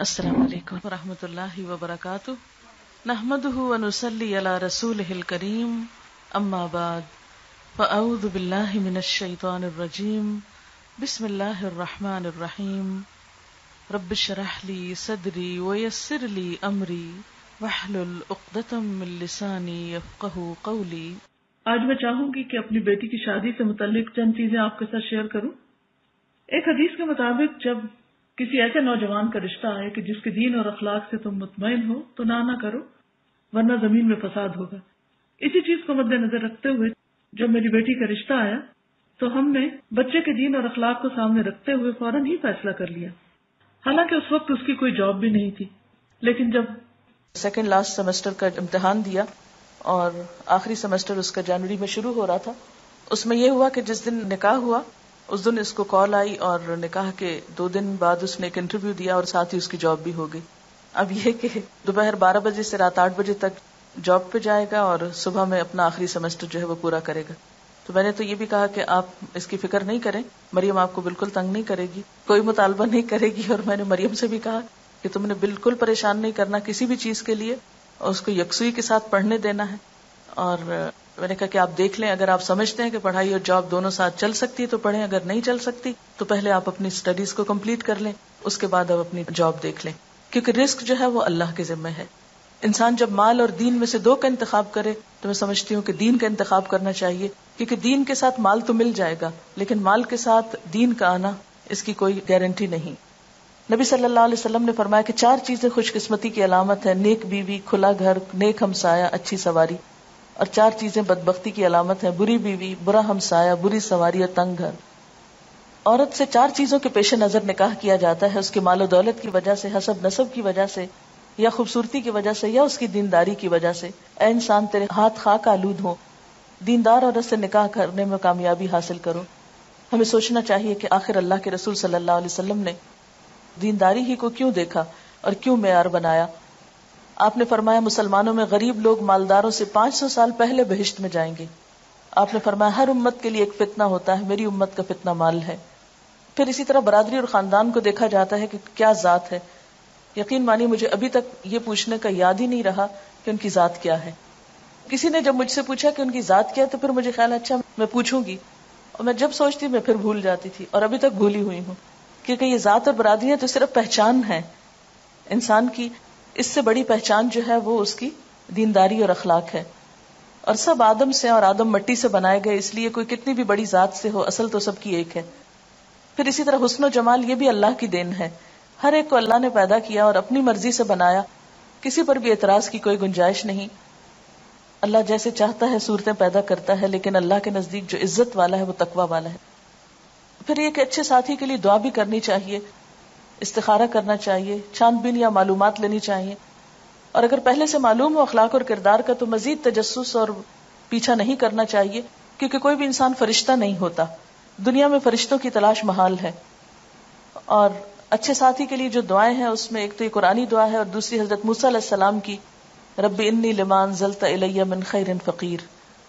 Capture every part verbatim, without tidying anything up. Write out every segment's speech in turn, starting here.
السلام علیکم ورحمۃ اللہ وبرکاتہ، نحمده ونصلی علی رسولہ الکریم، اما بعد فاعوذ باللہ من الشیطان الرجیم، بسم اللہ الرحمن الرحیم، رب اشرح لی صدری ویسر لی امری واحلل عقدۃ من لسانی یفقہوا قولی۔ آج میں چاہوں گی کہ اپنی بیٹی کی شادی سے متعلق چند چیزیں آپ کے ساتھ شیئر کروں۔ ایک حدیث کے مطابق جب کسی ایسے نوجوان کا رشتہ آئے کہ جس کے دین اور اخلاق سے تم مطمئن ہو تو نہ نہ کرو، ورنہ زمین میں فساد ہوگا۔ اسی چیز کو مد نظر رکھتے ہوئے جب میری بیٹی کا رشتہ آیا تو ہم نے بچے کے دین اور اخلاق کو سامنے رکھتے ہوئے فوراً ہی فیصلہ کر لیا۔ حالانکہ اس وقت اس کی کوئی جاب بھی نہیں تھی، لیکن جب سیکنڈ لاسٹ سیمسٹر کا امتحان دیا اور آخری سیمسٹر اس کا جنوری میں شروع ہو رہا تھا، اس میں یہ ہوا کہ جس دن نکاح ہوا اس دن اس کو کال آئی اور نکاح کے دو دن بعد اس نے ایک انٹرویو دیا اور ساتھ ہی اس کی جاب بھی ہو گئی۔ اب یہ کہ دوپہر بارہ بجے سے رات آٹھ بجے تک جاب پہ جائے گا اور صبح میں اپنا آخری سیمسٹر جو ہے وہ پورا کرے گا۔ تو میں نے تو یہ بھی کہا کہ آپ اس کی فکر نہیں کریں، مریم آپ کو بالکل تنگ نہیں کرے گی، کوئی مطالبہ نہیں کرے گی، اور میں نے مریم سے بھی کہا کہ تم نے بالکل پریشان نہیں کرنا کسی بھی چیز کے لیے، اور اس کو یکسوئی کے ساتھ پڑھنے دینا ہے۔ اور میں نے کہا کہ آپ دیکھ لیں، اگر آپ سمجھتے ہیں کہ پڑھائی اور جاب دونوں ساتھ چل سکتی ہے تو پڑھیں، اگر نہیں چل سکتی تو پہلے آپ اپنی اسٹڈیز کو کمپلیٹ کر لیں، اس کے بعد آپ اپنی جاب دیکھ لیں، کیونکہ رزق جو ہے وہ اللہ کے ذمہ ہے۔ انسان جب مال اور دین میں سے دو کا انتخاب کرے تو میں سمجھتی ہوں کہ دین کا انتخاب کرنا چاہیے، کیونکہ دین کے ساتھ مال تو مل جائے گا لیکن مال کے ساتھ دین کا آنا اس کی کوئی گارنٹی نہیں۔ نبی صلی اللہ علیہ وسلم نے فرمایا کہ چار چیزیں خوش قسمتی کی علامت ہے: نیک بیوی، کھلا گھر، نیک ہمسایہ، اچھی سواری۔ اور چار چیزیں بدبختی کی علامت ہیں: بری بیوی، برا ہمسایہ، بری سواری اور تنگ گھر۔ عورت سے چار چیزوں کے پیش نظر نکاح کیا جاتا ہے: اس کے مال و دولت کی وجہ سے، حسب نسب کی وجہ سے، یا خوبصورتی کی وجہ سے، یا اس کی دینداری کی وجہ سے۔ اے انسان تیرے ہاتھ خاک آلود ہوں، دیندار عورت سے نکاح کرنے میں کامیابی حاصل کرو۔ ہمیں سوچنا چاہیے کہ آخر اللہ کے رسول صلی اللہ علیہ وسلم نے دینداری ہی کو کیوں دیکھا اور کیوں معیار بنایا؟ آپ نے فرمایا مسلمانوں میں غریب لوگ مالداروں سے پانچ سو سال پہلے بہشت میں جائیں گے۔ آپ نے فرمایا ہر امت کے لیے ایک فتنہ ہوتا ہے، میری امت کا فتنہ مال ہے۔ پھر اسی طرح برادری اور خاندان کو دیکھا جاتا ہے کہ کیا ذات ہے۔ یقین مانی مجھے ابھی تک یہ پوچھنے کا یاد ہی نہیں رہا کہ ان کی ذات کیا ہے۔ کسی نے جب مجھ سے پوچھا کہ ان کی ذات کیا ہے تو پھر مجھے خیال اچھا میں پوچھوں گی، اور میں جب سوچتی میں پھر بھول جاتی تھی، اور ابھی تک بھولی ہوئی ہوں، کیونکہ یہ ذات اور برادریاں تو صرف پہچان ہے انسان کی، اس سے بڑی پہچان جو ہے وہ اس کی دینداری اور اخلاق ہے۔ اور سب آدم سے اور آدم مٹی سے بنائے گئے، اس لیے کوئی کتنی بھی بڑی ذات سے ہو اصل تو سب کی ایک ہے۔ پھر اسی طرح حسن و جمال یہ بھی اللہ کی دین ہے، ہر ایک کو اللہ نے پیدا کیا اور اپنی مرضی سے بنایا، کسی پر بھی اعتراض کی کوئی گنجائش نہیں۔ اللہ جیسے چاہتا ہے صورتیں پیدا کرتا ہے، لیکن اللہ کے نزدیک جو عزت والا ہے وہ تقوی والا ہے۔ پھر یہ کہ اچھے ساتھی کے لیے دعا بھی کرنی چاہیے، استخارہ کرنا چاہیے، چھان بین یا معلومات لینی چاہیے، اور اگر پہلے سے معلوم ہو اخلاق اور کردار کا تو مزید تجسس اور پیچھا نہیں کرنا چاہیے، کیونکہ کوئی بھی انسان فرشتہ نہیں ہوتا، دنیا میں فرشتوں کی تلاش محال ہے۔ اور اچھے ساتھی کے لیے جو دعائیں ہیں اس میں ایک تو یہ قرآنی دعا ہے اور دوسری حضرت موسیٰ علیہ السلام کی رب انی لما انزلت الی من خیر فقیر۔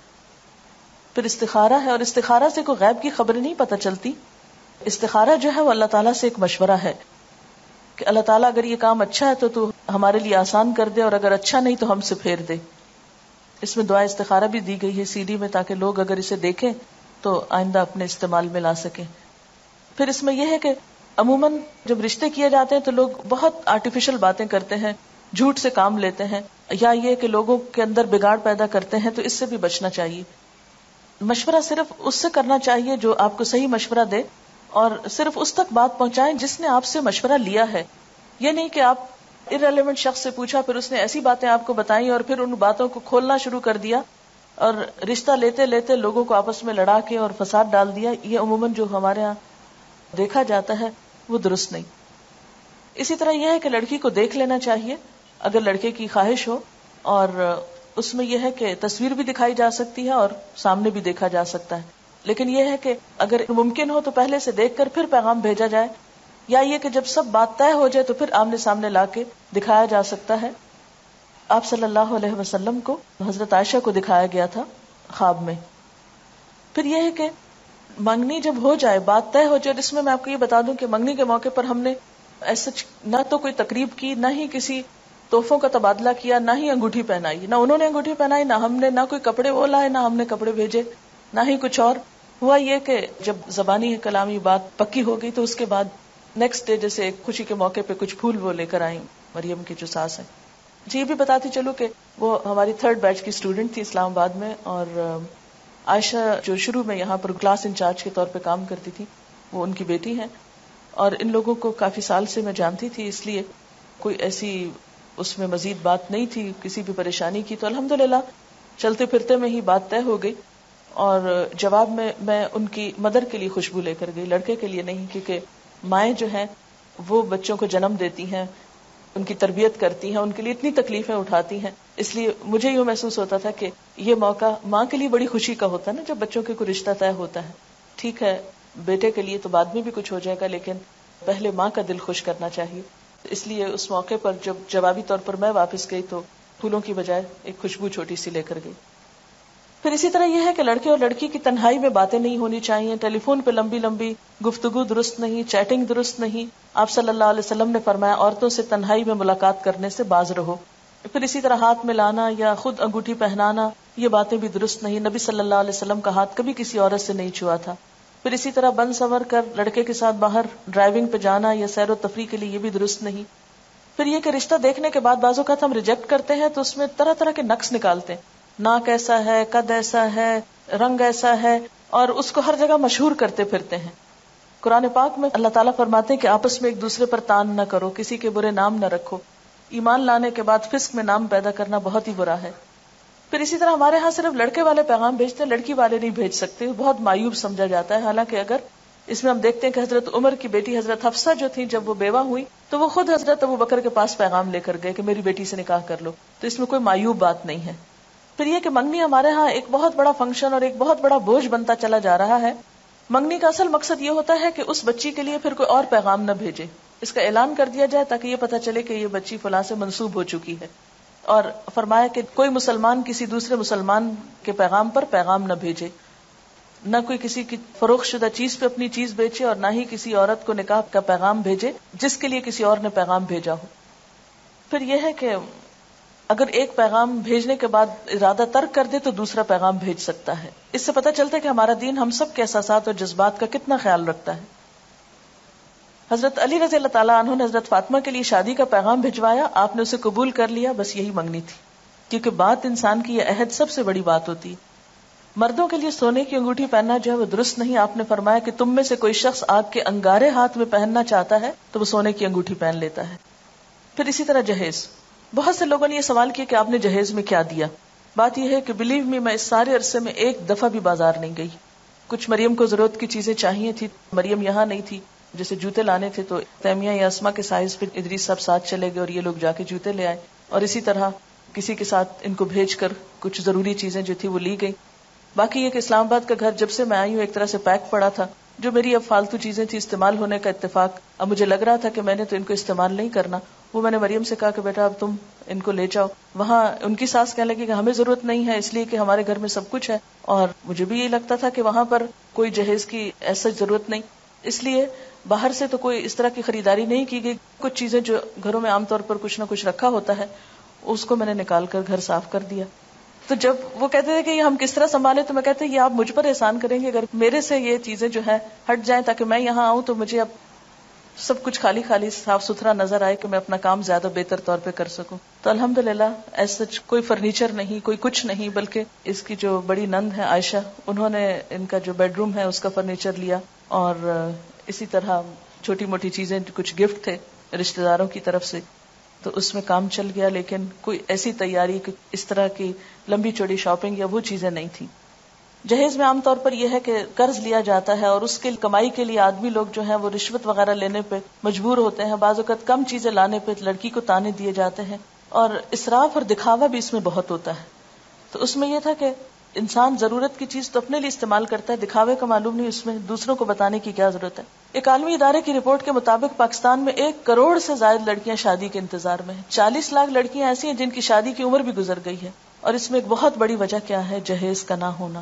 پھر استخارہ ہے، اور استخارہ سے کوئی غیب کی خبریں نہیں پتہ چلتی، استخارہ جو ہے وہ اللہ تعالیٰ سے ایک مشورہ ہے کہ اللہ تعالیٰ اگر یہ کام اچھا ہے تو تو ہمارے لیے آسان کر دے، اور اگر اچھا نہیں تو ہم سے پھیر دے۔ اس میں دعا استخارہ بھی دی گئی ہے سی ڈی میں، تاکہ لوگ اگر اسے دیکھیں تو آئندہ اپنے استعمال میں لا سکیں۔ پھر اس میں یہ ہے کہ عموماً جب رشتے کیے جاتے ہیں تو لوگ بہت آرٹیفیشل باتیں کرتے ہیں، جھوٹ سے کام لیتے ہیں، یا یہ کہ لوگوں کے اندر بگاڑ پیدا کرتے ہیں، تو اس سے بھی بچنا چاہیے۔ مشورہ صرف اس سے کرنا چاہیے جو آپ کو صحیح مشورہ دے، اور صرف اس تک بات پہنچائیں جس نے آپ سے مشورہ لیا ہے۔ یہ نہیں کہ آپ ارریلیونٹ شخص سے پوچھا، پھر اس نے ایسی باتیں آپ کو بتائیں اور پھر ان باتوں کو کھولنا شروع کر دیا اور رشتہ لیتے لیتے لوگوں کو آپس میں لڑا کے اور فساد ڈال دیا۔ یہ عموماً جو ہمارے ہاں دیکھا جاتا ہے وہ درست نہیں۔ اسی طرح یہ ہے کہ لڑکی کو دیکھ لینا چاہیے اگر لڑکے کی خواہش ہو، اور اس میں یہ ہے کہ تصویر بھی دکھائی جا سکتی ہے اور سامنے بھی دیکھا جا سکتا ہے، لیکن یہ ہے کہ اگر ممکن ہو تو پہلے سے دیکھ کر پھر پیغام بھیجا جائے، یا یہ کہ جب سب بات طے ہو جائے تو پھر آمنے سامنے لا کے دکھایا جا سکتا ہے۔ آپ صلی اللہ علیہ وسلم کو حضرت عائشہ کو دکھایا گیا تھا خواب میں۔ پھر یہ ہے کہ منگنی جب ہو جائے، بات طے ہو جائے، اس میں میں آپ کو یہ بتا دوں کہ منگنی کے موقع پر ہم نے ایسا نہ تو کوئی تقریب کی، نہ ہی کسی تحفوں کا تبادلہ کیا، نہ ہی انگوٹھی پہنائی، نہ انہوں نے انگوٹھی پہنائی، نہ ہم نے، نہ کوئی کپڑے وہ لائے، نہ ہم نے کپڑے بھیجے، نہ ہی کچھ اور. ہوا یہ کہ جب زبانی کلامی بات پکی ہو گئی تو اس کے بعد نیکسٹ ڈے جیسے ایک خوشی کے موقع پہ کچھ پھول وہ لے کر آئیں مریم کی جو ساس ہیں. جی یہ بھی بتاتی چلو کہ وہ ہماری تھرڈ بیچ کی اسٹوڈنٹ تھی اسلام آباد میں، اور عائشہ جو شروع میں یہاں پر کلاس انچارج کے طور پہ کام کرتی تھی وہ ان کی بیٹی ہیں، اور ان لوگوں کو کافی سال سے میں جانتی تھی، اس لیے کوئی ایسی اس میں مزید بات نہیں تھی کسی بھی پریشانی کی. تو الحمدللہ چلتے پھرتے میں ہی بات طے ہو گئی، اور جواب میں میں ان کی مدر کے لیے خوشبو لے کر گئی، لڑکے کے لیے نہیں، کیونکہ مائیں جو ہیں وہ بچوں کو جنم دیتی ہیں، ان کی تربیت کرتی ہیں، ان کے لیے اتنی تکلیفیں اٹھاتی ہیں. اس لیے مجھے یوں محسوس ہوتا تھا کہ یہ موقع ماں کے لیے بڑی خوشی کا ہوتا ہے نا جب بچوں کے کوئی رشتہ طے ہوتا ہے. ٹھیک ہے بیٹے کے لیے تو بعد میں بھی کچھ ہو جائے گا، لیکن پہلے ماں کا دل خوش کرنا چاہیے. اس لیے اس موقع پر جب جوابی طور پر میں واپس گئی تو پھولوں کی بجائے ایک خوشبو چھوٹی سی لے کر گئی. پھر اسی طرح یہ ہے کہ لڑکے اور لڑکی کی تنہائی میں باتیں نہیں ہونی چاہیے، ٹیلی فون پہ لمبی لمبی گفتگو درست نہیں، چیٹنگ درست نہیں. آپ صلی اللہ علیہ وسلم نے فرمایا عورتوں سے تنہائی میں ملاقات کرنے سے باز رہو. پھر اسی طرح ہاتھ میں لانا یا خود انگوٹھی پہنانا یہ باتیں بھی درست نہیں، نبی صلی اللہ علیہ وسلم کا ہاتھ کبھی کسی عورت سے نہیں چھوا تھا. پھر اسی طرح بن سنور کر لڑکے کے ساتھ باہر ڈرائیونگ پہ جانا یا سیر و تفریح کے لیے یہ بھی درست نہیں. پھر یہ کہ رشتہ دیکھنے کے بعد بعض اوقات ہم ریجیکٹ کرتے ہیں تو اس میں طرح طرح کے نقص نکالتے ہیں، ناک ایسا ہے، قد ایسا ہے، رنگ ایسا ہے، اور اس کو ہر جگہ مشہور کرتے پھرتے ہیں. قرآن پاک میں اللہ تعالیٰ فرماتے ہیں کہ آپس میں ایک دوسرے پر تان نہ کرو، کسی کے برے نام نہ رکھو. ایمان لانے کے بعد فسق میں نام پیدا کرنا بہت ہی برا ہے. پھر اسی طرح ہمارے ہاں صرف لڑکے والے پیغام بھیجتے ہیں، لڑکی والے نہیں بھیج سکتے، بہت معیوب سمجھا جاتا ہے. حالانکہ اگر اس میں ہم دیکھتے ہیں کہ حضرت عمر کی بیٹی حضرت حفصہ جو تھی جب وہ بیوہ ہوئی تو وہ خود حضرت ابو بکر کے پاس پیغام لے کر گئے کہ میری بیٹی سے نکاح کر لو، تو اس میں کوئی معیوب بات نہیں ہے. پھر یہ کہ منگنی ہمارے ہاں ایک بہت بڑا فنکشن اور ایک بہت بڑا بوجھ بنتا چلا جا رہا ہے. منگنی کا اصل مقصد یہ ہوتا ہے کہ اس بچی کے لیے پھر کوئی اور پیغام نہ بھیجے، اس کا اعلان کر دیا جائے تاکہ یہ پتہ چلے کہ یہ بچی فلاں سے منسوب ہو چکی ہے. اور فرمایا کہ کوئی مسلمان کسی دوسرے مسلمان کے پیغام پر پیغام نہ بھیجے، نہ کوئی کسی کی فروخت شدہ چیز پہ اپنی چیز بیچے، اور نہ ہی کسی عورت کو نکاح کا پیغام بھیجے جس کے لیے کسی اور نے پیغام بھیجا ہو. پھر یہ ہے کہ اگر ایک پیغام بھیجنے کے بعد ارادہ ترک کر دے تو دوسرا پیغام بھیج سکتا ہے. اس سے پتہ چلتا ہے کہ ہمارا دین ہم سب کے احساسات اور جذبات کا کتنا خیال رکھتا ہے. حضرت علی رضی اللہ تعالیٰ عنہ نے حضرت فاطمہ کے لیے شادی کا پیغام بھجوایا، آپ نے اسے قبول کر لیا، بس یہی منگنی تھی، کیونکہ بات انسان کی یہ عہد سب سے بڑی بات ہوتی ہے. مردوں کے لیے سونے کی انگوٹھی پہننا جو ہے وہ درست نہیں. آپ نے فرمایا کہ تم میں سے کوئی شخص آگ کے انگارے ہاتھ میں پہننا چاہتا ہے تو وہ سونے کی انگوٹھی پہن لیتا ہے. پھر اسی طرح جہیز، بہت سے لوگوں نے یہ سوال کیا کہ آپ نے جہیز میں کیا دیا. بات یہ ہے کہ بلیو می میں اس سارے عرصے میں ایک دفعہ بھی بازار نہیں گئی. کچھ مریم کو ضرورت کی چیزیں چاہیے تھی، مریم یہاں نہیں تھی، جیسے جوتے لانے تھے تو تیمیہ یا اسما کے سائز پہ ادریس صاحب ساتھ چلے گئے اور یہ لوگ جا کے جوتے لے آئے، اور اسی طرح کسی کے ساتھ ان کو بھیج کر کچھ ضروری چیزیں جو تھی وہ لی گئی. باقی یہ کہ اسلام آباد کا گھر جب سے میں آئی ہوں ایک طرح سے پیک پڑا تھا. جو میری اب فالتو چیزیں تھی استعمال ہونے کا اتفاق، اب مجھے لگ رہا تھا کہ میں نے تو ان کو استعمال نہیں کرنا، وہ میں نے مریم سے کہا کہ بیٹا اب تم ان کو لے جاؤ. وہاں ان کی ساس کہنے لگی کہ ہمیں ضرورت نہیں ہے اس لیے کہ ہمارے گھر میں سب کچھ ہے، اور مجھے بھی یہی لگتا تھا کہ وہاں پر کوئی جہیز کی ایسا ضرورت نہیں، اس لیے باہر سے تو کوئی اس طرح کی خریداری نہیں کی گئی. کچھ چیزیں جو گھروں میں عام طور پر کچھ نہ کچھ رکھا ہوتا ہے اس کو میں نے نکال کر گھر صاف کر دیا. تو جب وہ کہتے تھے کہ یہ ہم کس طرح سنبھالیں تو میں کہتے ہیں یہ آپ مجھ پر احسان کریں گے اگر میرے سے یہ چیزیں جو ہے ہٹ جائیں تاکہ میں یہاں آؤں تو مجھے اب سب کچھ خالی خالی صاف ستھرا نظر آئے کہ میں اپنا کام زیادہ بہتر طور پہ کر سکوں. تو الحمدللہ ایسا کوئی فرنیچر نہیں، کوئی کچھ نہیں، بلکہ اس کی جو بڑی نند ہے عائشہ، انہوں نے ان کا جو بیڈ روم ہے اس کا فرنیچر لیا، اور اسی طرح چھوٹی موٹی چیزیں کچھ گفٹ تھے رشتہ داروں کی طرف سے تو اس میں کام چل گیا. لیکن کوئی ایسی تیاری اس طرح کی لمبی چوڑی شاپنگ یا وہ چیزیں نہیں تھی. جہیز میں عام طور پر یہ ہے کہ قرض لیا جاتا ہے اور اس کے کمائی کے لیے آدمی لوگ جو ہیں وہ رشوت وغیرہ لینے پہ مجبور ہوتے ہیں. بعض اوقات کم چیزیں لانے پہ لڑکی کو تانے دیے جاتے ہیں، اور اسراف اور دکھاوا بھی اس میں بہت ہوتا ہے. تو اس میں یہ تھا کہ انسان ضرورت کی چیز تو اپنے لیے استعمال کرتا ہے، دکھاوے کا معلوم نہیں، اس میں دوسروں کو بتانے کی کیا ضرورت ہے. ایک عالمی ادارے کی رپورٹ کے مطابق پاکستان میں ایک کروڑ سے زائد لڑکیاں شادی کے انتظار میں ہیں. چالیس لاکھ لڑکیاں ایسی ہیں جن کی شادی کی عمر بھی گزر گئی ہے، اور اس میں ایک بہت بڑی وجہ کیا ہے؟ جہیز کا نہ ہونا،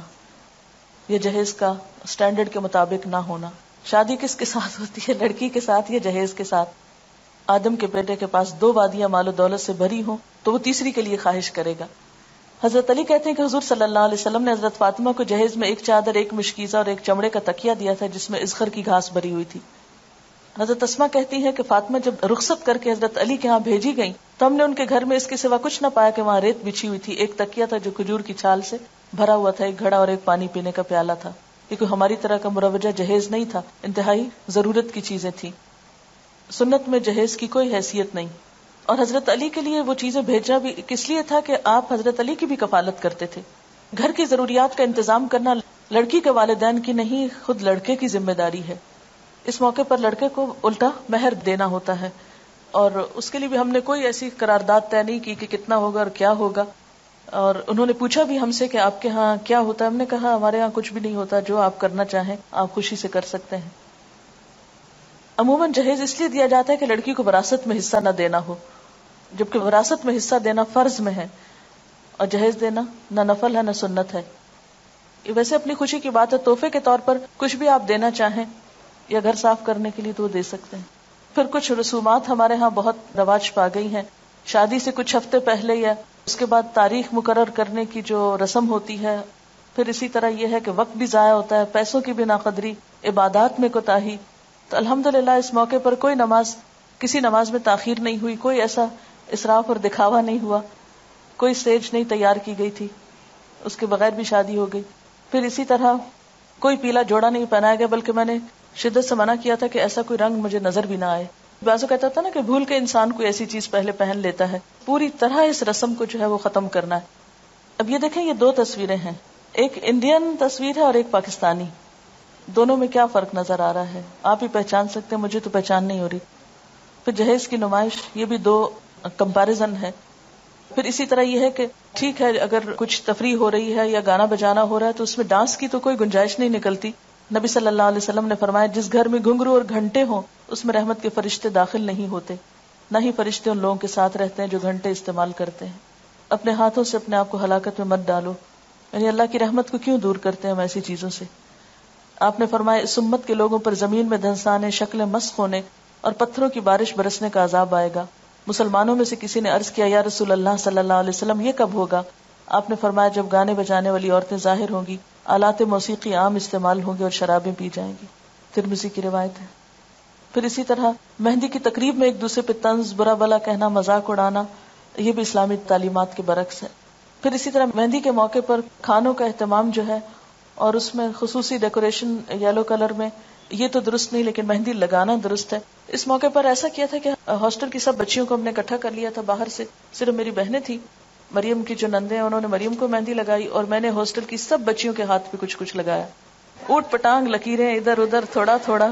یہ جہیز کا سٹینڈرڈ کے مطابق نہ ہونا. شادی کس کے ساتھ ہوتی ہے؟ لڑکی کے ساتھ یا جہیز کے ساتھ؟ آدم کے بیٹے کے پاس دو وادیاں مال و دولت سے بھری ہوں تو وہ تیسری کے لیے خواہش کرے گا. حضرت علی کہتے ہیں کہ حضور صلی اللہ علیہ وسلم نے حضرت فاطمہ کو جہیز میں ایک چادر، ایک مشکیزہ اور ایک چمڑے کا تکیہ دیا تھا جس میں اذخر کی گھاس بھری ہوئی تھی. حضرت اسما کہتی ہے کہ فاطمہ جب رخصت کر کے حضرت علی کے ہاں بھیجی گئی تو ہم نے ان کے گھر میں اس کے سوا کچھ نہ پایا کہ وہاں ریت بچھی ہوئی تھی، ایک تکیہ تھا جو کھجور کی چھال سے بھرا ہوا تھا، ایک گھڑا اور ایک پانی پینے کا پیالہ تھا. یہ کوئی ہماری طرح کا مروجہ جہیز نہیں تھا، انتہائی ضرورت کی چیزیں تھیں. سنت میں جہیز کی کوئی حیثیت نہیں. اور حضرت علی کے لیے وہ چیزیں بھیجنا بھی کس لیے تھا کہ آپ حضرت علی کی بھی کفالت کرتے تھے. گھر کی ضروریات کا انتظام کرنا لڑکی کے والدین کی نہیں، خود لڑکے کی ذمہ داری ہے. اس موقع پر لڑکے کو الٹا مہر دینا ہوتا ہے، اور اس کے لیے بھی ہم نے کوئی ایسی قرارداد طے نہیں کی کہ کتنا ہوگا اور کیا ہوگا. اور انہوں نے پوچھا بھی ہم سے کہ آپ کے ہاں کیا ہوتا ہے. ہم نے کہا ہمارے ہاں کچھ بھی نہیں ہوتا، جو آپ کرنا چاہیں آپ خوشی سے کر سکتے ہیں. عموماً جہیز اس لیے دیا جاتا ہے کہ لڑکی کو وراثت میں حصہ نہ دینا ہو، جبکہ وراثت میں حصہ دینا فرض میں ہے اور جہیز دینا نہ نفل ہے نہ سنت ہے. یہ ویسے اپنی خوشی کی بات ہے، تحفے کے طور پر کچھ بھی آپ دینا چاہیں یا گھر صاف کرنے کے لیے تو وہ دے سکتے ہیں. پھر کچھ رسومات ہمارے ہاں بہت رواج پا گئی ہیں. شادی سے کچھ ہفتے پہلے یا اس کے بعد تاریخ مقرر کرنے کی جو رسم ہوتی ہے. پھر اسی طرح یہ ہے کہ وقت بھی ضائع ہوتا ہے، پیسوں کی بھی ناقدری، عبادات میں کوتاہی. تو الحمدللہ اس موقع پر کوئی نماز کسی نماز میں تاخیر نہیں ہوئی، کوئی ایسا اسراف اور دکھاوا نہیں ہوا، کوئی سٹیج نہیں تیار کی گئی تھی، اس کے بغیر بھی شادی ہو گئی. پھر اسی طرح کوئی پیلا جوڑا نہیں پہنایا گیا، بلکہ میں نے شدت سے منع کیا تھا کہ ایسا کوئی رنگ مجھے نظر بھی نہ آئے. بعضوں کہتا تھا نا کہ بھول کے انسان کوئی ایسی چیز پہلے پہن لیتا ہے. پوری طرح اس رسم کو جو ہے وہ ختم کرنا ہے. اب یہ دیکھیں، یہ دو تصویریں ہیں، ایک انڈین تصویر ہے اور ایک پاکستانی. دونوں میں کیا فرق نظر آ رہا ہے آپ ہی پہچان سکتے ہیں، مجھے تو پہچان نہیں ہو رہی. پھر جہیز کی نمائش، یہ بھی دو کمپیریزن ہے. پھر اسی طرح یہ ہے کہ ٹھیک ہے اگر کچھ تفریح ہو رہی ہے یا گانا بجانا ہو رہا ہے تو اس میں ڈانس کی تو کوئی گنجائش نہیں نکلتی. نبی صلی اللہ علیہ وسلم نے فرمایا جس گھر میں گھنگرو اور گھنٹے ہوں اس میں رحمت کے فرشتے داخل نہیں ہوتے، نہ ہی فرشتے ان لوگوں کے ساتھ رہتے ہیں جو گھنٹے استعمال کرتے ہیں. اپنے ہاتھوں سے اپنے آپ کو ہلاکت میں مت ڈالو، یعنی اللہ کی رحمت کو کیوں دور کرتے ہیں ہم ایسی چیزوں سے. آپ نے فرمایا اس امت کے لوگوں پر زمین میں دھنسانے، شکلیں مسخ ہونے اور پتھروں کی بارش برسنے کا عذاب آئے گا. مسلمانوں میں سے کسی نے عرض کیا یا رسول اللہ صلی اللہ علیہ وسلم یہ کب ہوگا؟ آپ نے فرمایا جب گانے بجانے والی عورتیں ظاہر ہوں گی، آلات موسیقی عام استعمال ہوں گے اور شرابیں پی جائیں گی. ترمذی کی روایت ہے. پھر اسی طرح مہندی کی تقریب میں ایک دوسرے پہ طنز، برا بلا کہنا، مذاق اڑانا، یہ بھی اسلامی تعلیمات کے برعکس ہے. پھر اسی طرح مہندی کے موقع پر کھانوں کا اہتمام جو ہے اور اس میں خصوصی ڈیکوریشن یلو کلر میں، یہ تو درست نہیں، لیکن مہندی لگانا درست ہے. اس موقع پر ایسا کیا تھا کہ ہاسٹل کی سب بچیوں کو ہم نے اکٹھا کر لیا تھا باہر سے. صرف میری بہنیں تھی، مریم کی جو نندے ہیں انہوں نے مریم کو مہندی لگائی اور میں نے ہاسٹل کی سب بچیوں کے ہاتھ پہ کچھ کچھ لگایا. اوٹ پٹانگ لکیریں ادھر ادھر تھوڑا تھوڑا.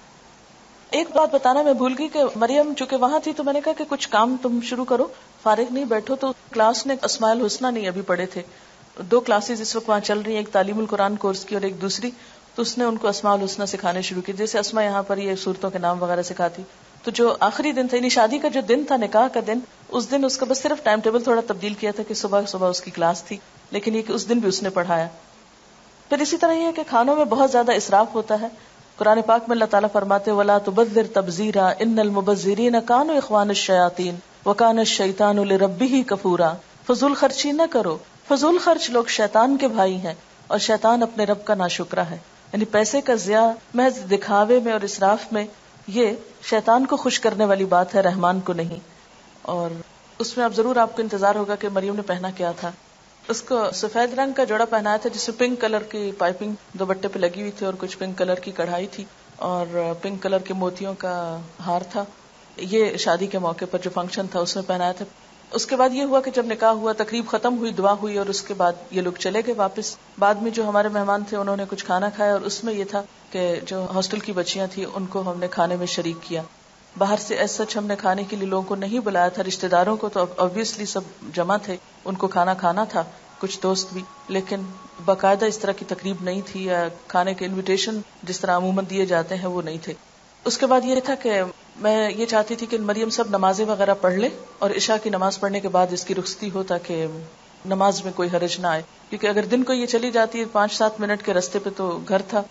ایک بات بتانا میں بھول گئی کہ مریم چونکہ وہاں تھی تو میں نے کہا کہ کچھ کام تم شروع کرو، فارغ نہیں بیٹھو. تو کلاس نے اسماء الحسنہ نہیں ابھی پڑھے تھے، دو کلاسز اس وقت وہاں چل رہی ہیں، ایک تعلیم القرآن کورس کی اور ایک دوسری. تو اس نے ان کو اسماء الحسنہ سکھانے شروع کی، جیسے اسماء یہاں پر یہ صورتوں کے نام وغیرہ سکھاتی. تو جو آخری دن تھا، یعنی شادی کا جو دن تھا، نکاح کا دن، اس دن اس کا بس صرف ٹائم ٹیبل تھوڑا تبدیل کیا تھا کہ صبح صبح اس کی کلاس تھی، لیکن یہ کہ اس دن بھی اس نے پڑھایا. پھر اسی طرح یہ ہے کہ کھانوں میں بہت زیادہ اسراف ہوتا ہے. قرآن پاک میں اللہ تعالیٰ فرماتے وَلَا تُبَذِّرْ تَبْذِيرًا إِنَّ الْمُبَذِّرِينَ كَانُوا إِخْوَانَ الشَّيَاطِينِ وَكَانَ الشَّيْطَانُ لِرَبِّهِ كَفُورًا. فضول خرچی نہ کرو، فضول خرچ لوگ شیطان کے بھائی ہیں اور شیطان اپنے رب کا ناشکرا ہے. یعنی پیسے کا ضیاع محض دکھاوے میں اور اسراف میں، یہ شیطان کو خوش کرنے والی بات ہے، رحمان کو نہیں. اور اس میں اب ضرور آپ کو انتظار ہوگا کہ مریم نے پہنا کیا تھا. اس کو سفید رنگ کا جوڑا پہنایا تھا جس میں پنک کلر کی پائپنگ دوپٹے پہ لگی ہوئی تھی اور کچھ پنک کلر کی کڑھائی تھی اور پنک کلر کے موتیوں کا ہار تھا. یہ شادی کے موقع پر جو فنکشن تھا اس میں پہنایا تھا. اس کے بعد یہ ہوا کہ جب نکاح ہوا، تقریب ختم ہوئی، دعا ہوئی اور اس کے بعد یہ لوگ چلے گئے واپس. بعد میں جو ہمارے مہمان تھے انہوں نے کچھ کھانا کھایا اور اس میں یہ تھا کہ جو ہاسٹل کی بچیاں تھیں ان کو ہم نے کھانے میں شریک کیا. باہر سے ایس سچ ہم نے کھانے کے لیے لوگوں کو نہیں بلایا تھا، رشتہ داروں کو تو obviously سب جمع تھے، ان کو کھانا کھانا تھا، کچھ دوست بھی، لیکن باقاعدہ اس طرح کی تقریب نہیں تھی یا کھانے کے انویٹیشن جس طرح عموماً دیے جاتے ہیں وہ نہیں تھے. اس کے بعد یہ تھا کہ میں یہ چاہتی تھی کہ مریم سب نمازیں وغیرہ پڑھ لے اور عشاء کی نماز پڑھنے کے بعد اس کی رخصتی ہو تاکہ نماز میں کوئی حرج نہ آئے، کیونکہ اگر دن کو یہ چلی جاتی ہے پانچ سات منٹ کے راستے پہ تو گھر تھا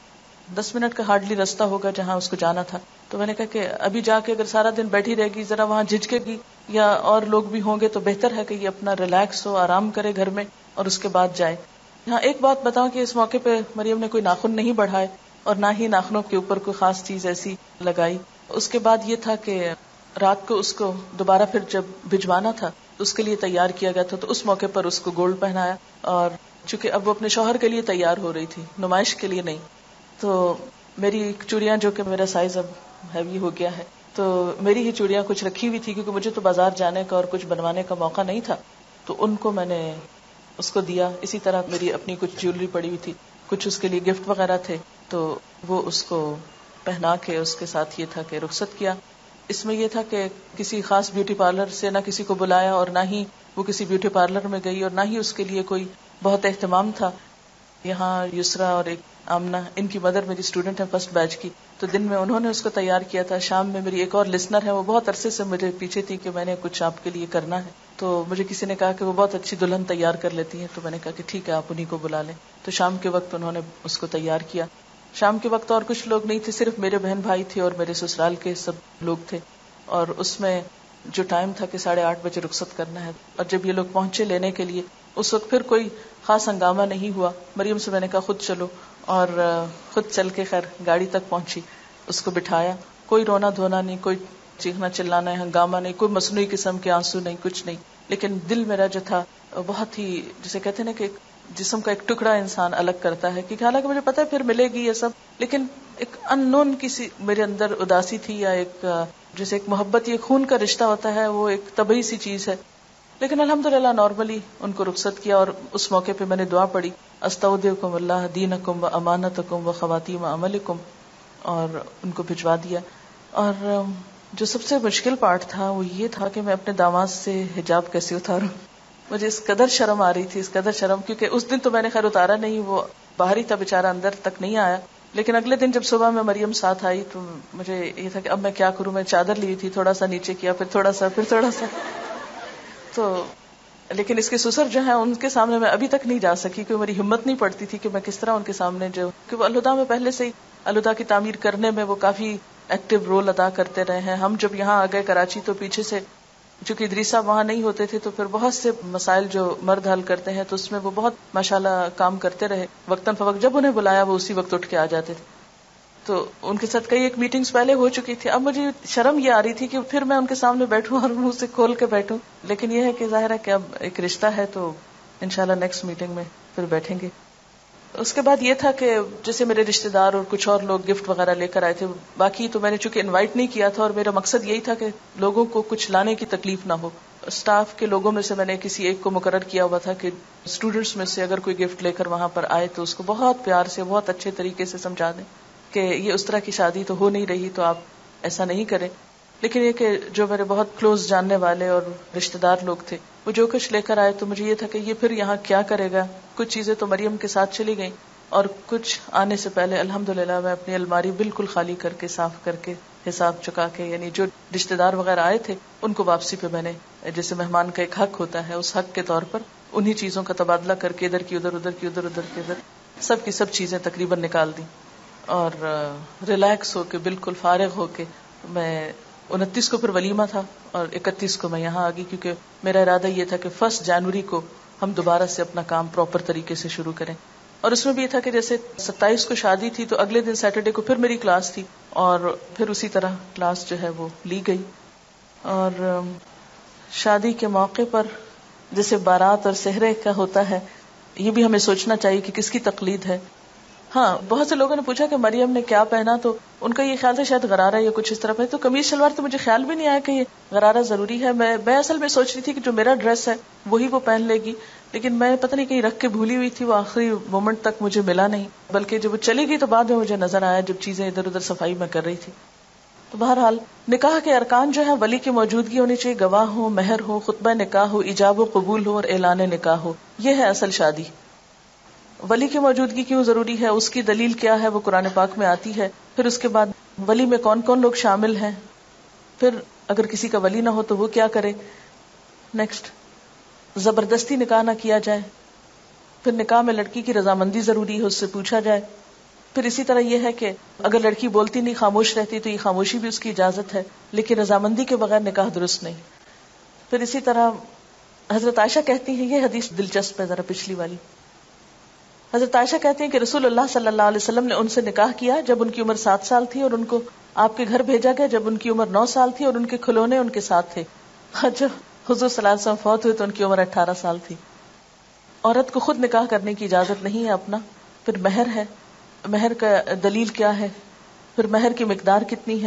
دس منٹ کا ہارڈلی راستہ ہوگا جہاں اس کو جانا تھا. تو میں نے کہا کہ ابھی جا کے اگر سارا دن بیٹھی رہے گی ذرا وہاں جھجکے گی یا اور لوگ بھی ہوں گے تو بہتر ہے کہ یہ اپنا ریلیکس ہو, آرام کرے گھر میں اور اس کے بعد جائے. یہاں ایک بات بتاؤں کہ اس موقع پہ مریم نے کوئی ناخن نہیں بڑھائے اور نہ ہی ناخنوں کے اوپر کوئی خاص چیز ایسی لگائی. اس کے بعد یہ تھا کہ رات کو اس کو دوبارہ پھر جب بھجوانا تھا تو اس کے لیے تیار کیا گیا تھا, تو اس موقع پر اس کو گولڈ پہنایا. اور چونکہ اب وہ اپنے شوہر کے لیے تیار ہو رہی تھی, نمائش کے لیے نہیں, تو میری چوڑیاں جو کہ میرا سائز اب ہیوی ہو گیا ہے تو میری ہی چوڑیاں کچھ رکھی ہوئی تھی کیونکہ مجھے تو بازار جانے کا اور کچھ بنوانے کا موقع نہیں تھا, تو ان کو میں نے اس کو دیا. اسی طرح میری اپنی کچھ جیولری پڑی ہوئی تھی, کچھ اس کے لیے گفٹ وغیرہ تھے, تو وہ اس کو پہنا کے اس کے ساتھ یہ تھا کہ رخصت کیا. اس میں یہ تھا کہ کسی خاص بیوٹی پارلر سے نہ کسی کو بلایا اور نہ ہی وہ کسی بیوٹی پارلر میں گئی اور نہ ہی اس کے لیے کوئی بہت اہتمام تھا. یہاں یسرا اور ایک آمنہ, ان کی مدر میری اسٹوڈنٹ ہے فرسٹ بیچ کی, تو دن میں انہوں نے اس کو تیار کیا تھا. شام میں میری ایک اور لسنر ہے, وہ بہت عرصے سے مجھے پیچھے تھی کہ میں نے کچھ آپ کے لیے کرنا ہے, تو مجھے کسی نے کہا کہ وہ بہت اچھی دلہن تیار کر لیتی ہیں, تو میں نے کہا کہ ٹھیک ہے آپ انہیں کو بلا لیں. تو شام کے وقت انہوں نے اس کو تیار کیا. شام کے وقت اور کچھ لوگ نہیں تھے, صرف میرے بہن بھائی تھے اور میرے سسرال کے سب لوگ تھے. اور اس میں جو ٹائم تھا کہ ساڑھے آٹھ بجے رخصت کرنا ہے, اور جب یہ لوگ پہنچے لینے کے لیے اس وقت پھر کوئی خاص ہنگامہ نہیں ہوا. مریم سے میں نے کہا خود چلو, اور خود چل کے خیر گاڑی تک پہنچی, اس کو بٹھایا. کوئی رونا دھونا نہیں, کوئی چیخنا چلانا ہے, ہنگامہ نہیں, کوئی مصنوعی قسم کے آنسو نہیں, کچھ نہیں. لیکن دل میرا جو تھا بہت ہی, جسے کہتے ہیں نا کہ جسم کا ایک ٹکڑا انسان الگ کرتا ہے, کیونکہ حالانکہ مجھے پتا ہے پھر ملے گی یہ سب, لیکن ایک ان نون کسی میرے اندر اداسی تھی, یا ایک جیسے ایک محبت, یہ خون کا رشتہ ہوتا ہے, وہ ایک طبعی سی چیز ہے. لیکن الحمدللہ نارملی ان کو رخصت کیا, اور اس موقع پہ میں نے دعا پڑھی, استودعکم اللہ دینکم و امانتکم و خواتیم عملکم, اور ان کو بھجوا دیا. اور جو سب سے مشکل پارٹ تھا وہ یہ تھا کہ میں اپنے داماد سے حجاب کیسے اتاروں. مجھے اس قدر شرم آ رہی تھی, اس قدر شرم, کیونکہ اس دن تو میں نے خیر اتارا نہیں, وہ باہر ہی تھا بیچارہ, اندر تک نہیں آیا. لیکن اگلے دن جب صبح میں مریم ساتھ آئی تو مجھے یہ تھا کہ اب میں کیا کروں. میں چادر لی تھی, تھوڑا سا نیچے کیا, پھر تھوڑا سا, پھر تھوڑا سا, تو لیکن اس کے سسر جو ہیں ان کے سامنے میں ابھی تک نہیں جا سکی, کیونکہ میری ہمت نہیں پڑتی تھی کہ میں کس طرح ان کے سامنے جو, کہ وہ الہدا میں پہلے سے ہی الہدا کی تعمیر کرنے میں وہ کافی ایکٹیو رول ادا کرتے رہے ہیں. ہم جب یہاں آ گئے کراچی تو پیچھے سے چونکہ ادریس صاحب وہاں نہیں ہوتے تھے تو پھر بہت سے مسائل جو مرد حل کرتے ہیں تو اس میں وہ بہت ماشاءاللہ کام کرتے رہے وقتاً فوقت. جب انہیں بلایا وہ اسی وقت اٹھ کے آ جاتے تھے, تو ان کے ساتھ کئی ایک میٹنگز پہلے ہو چکی تھی. اب مجھے شرم یہ آ رہی تھی کہ پھر میں ان کے سامنے بیٹھوں اور منہ سے کھول کے بیٹھوں, لیکن یہ ہے کہ ظاہر ہے کہ اب ایک رشتہ ہے تو انشاءاللہ نیکسٹ میٹنگ میں پھر بیٹھیں گے. اس کے بعد یہ تھا کہ جیسے میرے رشتہ دار اور کچھ اور لوگ گفٹ وغیرہ لے کر آئے تھے, باقی تو میں نے چونکہ انوائٹ نہیں کیا تھا اور میرا مقصد یہی تھا کہ لوگوں کو کچھ لانے کی تکلیف نہ ہو. اسٹاف کے لوگوں میں سے میں نے کسی ایک کو مقرر کیا ہوا تھا کہ اسٹوڈینٹس میں سے اگر کوئی گفٹ لے کر وہاں پر آئے تو اس کو بہت پیار سے بہت اچھے طریقے سے سمجھا دیں کہ یہ اس طرح کی شادی تو ہو نہیں رہی, تو آپ ایسا نہیں کریں. لیکن یہ کہ جو میرے بہت کلوز جاننے والے اور رشتہ دار لوگ تھے وہ جو کچھ لے کر آئے تو مجھے یہ تھا کہ یہ پھر یہاں کیا کرے گا. کچھ چیزیں تو مریم کے ساتھ چلی گئیں اور کچھ آنے سے پہلے الحمدللہ میں اپنی الماری بالکل خالی کر کے صاف کر کے حساب چکا کے, یعنی جو رشتہ دار وغیرہ آئے تھے ان کو واپسی پہ میں نے جیسے مہمان کا ایک حق ہوتا ہے اس حق کے طور پر انہی چیزوں کا تبادلہ کر کے ادھر کی ادھر ادھر کی ادھر ادھر کی ادھر سب کی سب چیزیں تقریباً نکال دی اور ریلیکس ہو کے بالکل فارغ ہو کے میں انتیس کو پھر ولیمہ تھا اور اکتیس کو میں یہاں آ گئی, کیونکہ میرا ارادہ یہ تھا کہ فرسٹ جنوری کو ہم دوبارہ سے اپنا کام پراپر طریقے سے شروع کریں. اور اس میں بھی یہ تھا کہ جیسے ستائیس کو شادی تھی تو اگلے دن سیٹرڈے کو پھر میری کلاس تھی اور پھر اسی طرح کلاس جو ہے وہ لی گئی. اور شادی کے موقع پر جیسے بارات اور سہرے کا ہوتا ہے یہ بھی ہمیں سوچنا چاہیے کہ کس کی تقلید ہے. ہاں, بہت سے لوگوں نے پوچھا کہ مریم نے کیا پہنا, تو ان کا یہ خیال تھا شاید غرارہ یا کچھ اس طرح پہ, تو قمیض شلوار تو مجھے خیال بھی نہیں آیا کہ یہ غرارہ ضروری ہے. میں میں اصل میں سوچ رہی تھی کہ جو میرا ڈریس ہے وہی وہ پہن لے گی, لیکن میں پتہ نہیں کہیں رکھ کے بھولی ہوئی تھی, وہ آخری مومنٹ تک مجھے ملا نہیں, بلکہ جب وہ چلی گئی تو بعد میں مجھے نظر آیا جب چیزیں ادھر ادھر صفائی میں کر رہی تھی. تو بہرحال نکاح کے ارکان جو ہیں ولی کی موجودگی ہونی چاہیے, گواہ ہو, مہر ہو, خطبہ نکاح ہو, ایجاب و قبول ہو اور اعلان نکاح ہو. یہ ہے اصل شادی. ولی کی موجودگی کیوں ضروری ہے, اس کی دلیل کیا ہے, وہ قرآن پاک میں آتی ہے. پھر اس کے بعد ولی میں کون کون لوگ شامل ہیں, پھر اگر کسی کا ولی نہ ہو تو وہ کیا کرے. نیکسٹ, زبردستی نکاح نہ کیا جائے. پھر نکاح میں لڑکی کی رضامندی ضروری ہے, اس سے پوچھا جائے. پھر اسی طرح یہ ہے کہ اگر لڑکی بولتی نہیں خاموش رہتی تو یہ خاموشی بھی اس کی اجازت ہے، لیکن رضامندی کے بغیر نکاح درست نہیں۔ پھر اسی طرح حضرت عائشہ کہتی ہیں، یہ حدیث دلچسپ ہے ذرا پچھلی والی، حضرت عائشہ کہتی ہیں کہ رسول اللہ صلی اللہ علیہ وسلم نے ان سے نکاح کیا جب ان کی عمر سات سال تھی، اور ان کو آپ کے گھر بھیجا گیا جب ان کی عمر نو سال تھی، اور ان کے کھلونے ان کے ساتھ تھے۔ جب حضور صلی اللہ علیہ وسلم فوت ہوئے تو ان کی عمر اٹھارہ سال تھی۔ عورت کو خود نکاح کرنے کی اجازت نہیں ہے اپنا۔ پھر مہر ہے، مہر کا دلیل کیا ہے، پھر مہر کی مقدار کتنی ہے۔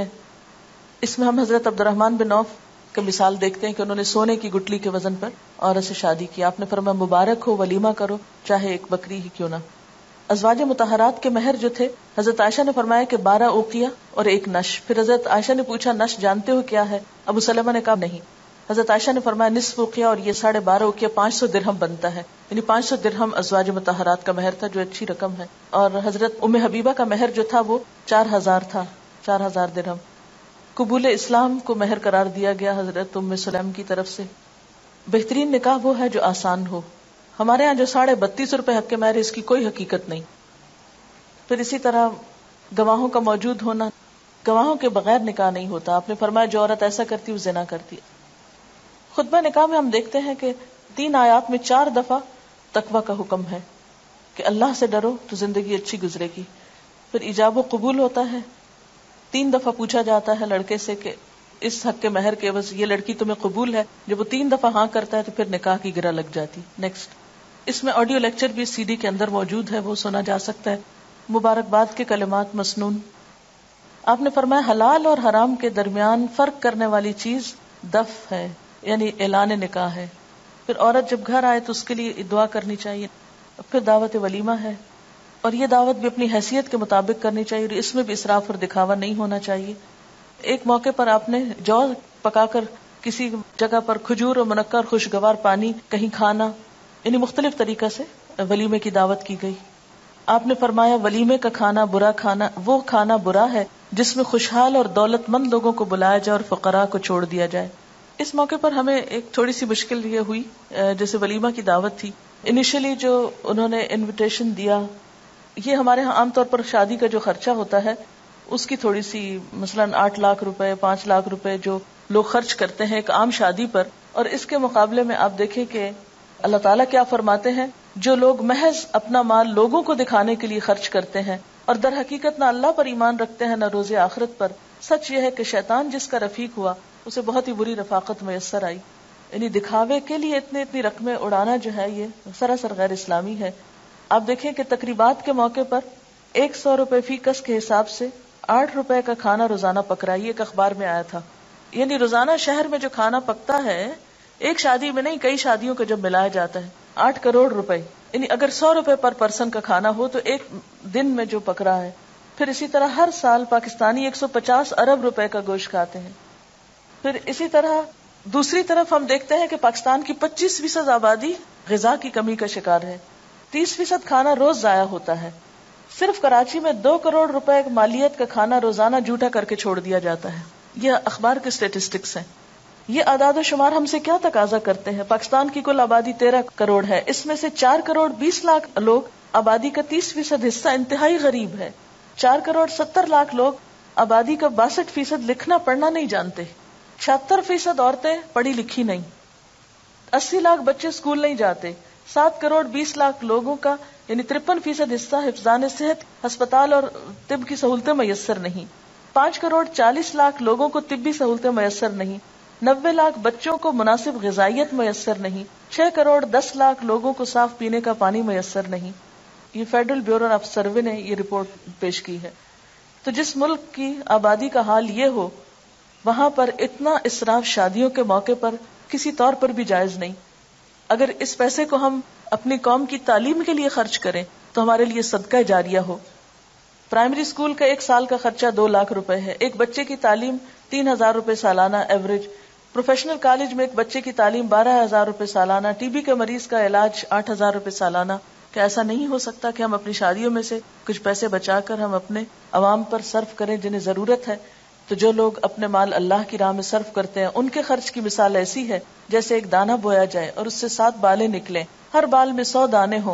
اس میں ہم حضرت عبد الرحمن بن عوف کی مثال دیکھتے ہیں کہ انہوں نے سونے کی گٹلی کے وزن پر عورت سے شادی کی۔ آپ نے فرمایا مبارک ہو، ولیمہ کرو، چاہے ایک بکری ہی کیوں نہ۔ ازواج مطہرات کے مہر جو تھے، حضرت عائشہ نے فرمایا کہ بارہ اوقیہ اور ایک نش۔ پھر حضرت عائشہ نے پوچھا نش جانتے ہو کیا ہے؟ ابو سلمہ نے کہا نہیں۔ حضرت عائشہ نے فرمایا نصف اوقیہ، اور یہ ساڑھے بارہ اوقیہ پانچ سو درہم بنتا ہے، یعنی پانچ سو درہم ازواج مطہرات کا مہر تھا، جو اچھی رقم ہے۔ اور حضرت ام حبیبہ کا مہر جو تھا وہ چار ہزار تھا، چار ہزار درہم۔ قبول اسلام کو مہر قرار دیا گیا حضرت ام سلیم کی طرف سے۔ بہترین نکاح وہ ہے جو آسان ہو۔ ہمارے ہاں جو ساڑھے بتیس روپے حق کے مہر ہے، اس کی کوئی حقیقت نہیں۔ پھر اسی طرح گواہوں کا موجود ہونا، گواہوں کے بغیر نکاح نہیں ہوتا۔ آپ نے فرمایا جو عورت ایسا کرتی وہ زنا کرتی۔ خطبہ نکاح میں ہم دیکھتے ہیں کہ تین آیات میں چار دفعہ تقوی کا حکم ہے کہ اللہ سے ڈرو تو زندگی اچھی گزرے گی۔ پھر ایجاب و قبول ہوتا ہے، تین دفعہ پوچھا جاتا ہے لڑکے سے کہ اس حق کے مہر کے عوض یہ لڑکی تمہیں قبول ہے؟ جب وہ تین دفعہ ہاں کرتا ہے تو پھر نکاح کی گرہ لگ جاتی۔ نیکسٹ، اس میں آڈیو لیکچر بھی سی ڈی کے اندر موجود ہے، وہ سنا جا سکتا ہے۔ مبارکباد کے کلمات مسنون۔ آپ نے فرمایا حلال اور حرام کے درمیان فرق کرنے والی چیز دف ہے، یعنی اعلان نکاح ہے۔ پھر عورت جب گھر آئے تو اس کے لیے دعا کرنی چاہیے۔ پھر دعوت ولیمہ ہے، اور یہ دعوت بھی اپنی حیثیت کے مطابق کرنی چاہیے، اور اس میں بھی اسراف اور دکھاوا نہیں ہونا چاہیے۔ ایک موقع پر آپ نے جو پکا کر کسی جگہ پر کھجور اور منقع اور خوشگوار پانی کہیں کھانا، یعنی مختلف طریقہ سے ولیمے کی دعوت کی گئی۔ آپ نے فرمایا ولیمے کا کھانا برا کھانا وہ کھانا برا ہے جس میں خوشحال اور دولت مند لوگوں کو بلایا جائے اور فقراء کو چھوڑ دیا جائے۔ اس موقع پر ہمیں ایک تھوڑی سی مشکل یہ ہوئی، جیسے ولیمہ کی دعوت تھی، انیشلی جو انہوں نے انویٹیشن دیا، یہ ہمارے ہاں عام طور پر شادی کا جو خرچہ ہوتا ہے اس کی تھوڑی سی، مثلاً آٹھ لاکھ روپے پانچ لاکھ روپے جو لوگ خرچ کرتے ہیں ایک عام شادی پر، اور اس کے مقابلے میں آپ دیکھیں کہ اللہ تعالیٰ کیا فرماتے ہیں، جو لوگ محض اپنا مال لوگوں کو دکھانے کے لیے خرچ کرتے ہیں اور در حقیقت نہ اللہ پر ایمان رکھتے ہیں نہ روز آخرت پر، سچ یہ ہے کہ شیطان جس کا رفیق ہوا اسے بہت ہی بری رفاقت میسر آئی۔ یعنی دکھاوے کے لیے اتنی اتنی رقمیں اڑانا جو ہے یہ سراسر غیر اسلامی ہے۔ آپ دیکھیں کہ تقریبات کے موقع پر ایک سو روپے فی کس کے حساب سے آٹھ روپے کا کھانا روزانہ پک رہا ہے، یہ ایک اخبار میں آیا تھا۔ یعنی روزانہ شہر میں جو کھانا پکتا ہے، ایک شادی میں نہیں کئی شادیوں کا جب ملایا جاتا ہے، آٹھ کروڑ روپے، یعنی اگر سو روپے پر پرسن کا کھانا ہو تو ایک دن میں جو پک رہا ہے۔ پھر اسی طرح ہر سال پاکستانی ایک سو پچاس ارب روپے کا گوشت کھاتے ہیں۔ پھر اسی طرح دوسری طرف ہم دیکھتے ہیں کہ پاکستان کی پچیس فیصد آبادی غذا کی کمی کا شکار ہے، تیس فیصد کھانا روز ضائع ہوتا ہے۔ صرف کراچی میں دو کروڑ روپے مالیت کا کھانا روزانہ جھوٹا کر کے چھوڑ دیا جاتا ہے۔ یہ اخبار کے اسٹیٹسٹکس ہیں۔ یہ اعداد و شمار ہم سے کیا تقاضا کرتے ہیں؟ پاکستان کی کل آبادی تیرہ کروڑ ہے، اس میں سے چار کروڑ بیس لاکھ لوگ، آبادی کا تیس فیصد حصہ انتہائی غریب ہے۔ چار کروڑ ستر لاکھ لوگ، آبادی کا باسٹھ فیصد لکھنا پڑھنا نہیں جانتے۔ چھہتر فیصد عورتیں پڑھی لکھی نہیں۔ اسی لاکھ بچے اسکول نہیں جاتے۔ سات کروڑ بیس لاکھ لوگوں کا یعنی ترپن فیصد حصہ حفظان صحت، ہسپتال اور طب کی سہولتیں میسر نہیں۔ پانچ کروڑ چالیس لاکھ لوگوں کو طبی سہولتیں میسر نہیں۔ نوے لاکھ بچوں کو مناسب غذائیت میسر نہیں۔ چھ کروڑ دس لاکھ لوگوں کو صاف پینے کا پانی میسر نہیں۔ یہ فیڈرل بیورو آف سروے نے یہ رپورٹ پیش کی ہے۔ تو جس ملک کی آبادی کا حال یہ ہو، وہاں پر اتنا اسراف شادیوں کے موقع پر کسی طور پر بھی جائز نہیں۔ اگر اس پیسے کو ہم اپنی قوم کی تعلیم کے لیے خرچ کریں تو ہمارے لیے صدقہ جاریہ ہو۔ پرائمری اسکول کا ایک سال کا خرچہ دو لاکھ روپے ہے، ایک بچے کی تعلیم تین ہزار روپے سالانہ ایوریج۔ پروفیشنل کالج میں ایک بچے کی تعلیم بارہ ہزار روپے سالانہ، ٹی بی کے مریض کا علاج آٹھ ہزار روپے سالانہ۔ کیا ایسا نہیں ہو سکتا کہ ہم اپنی شادیوں میں سے کچھ پیسے بچا کر ہم اپنے عوام پر صرف کریں جنہیں ضرورت ہے؟ تو جو لوگ اپنے مال اللہ کی راہ میں صرف کرتے ہیں ان کے خرچ کی مثال ایسی ہے جیسے ایک دانہ بویا جائے اور اس سے سات بالیں نکلیں، ہر بال میں سو دانے ہوں،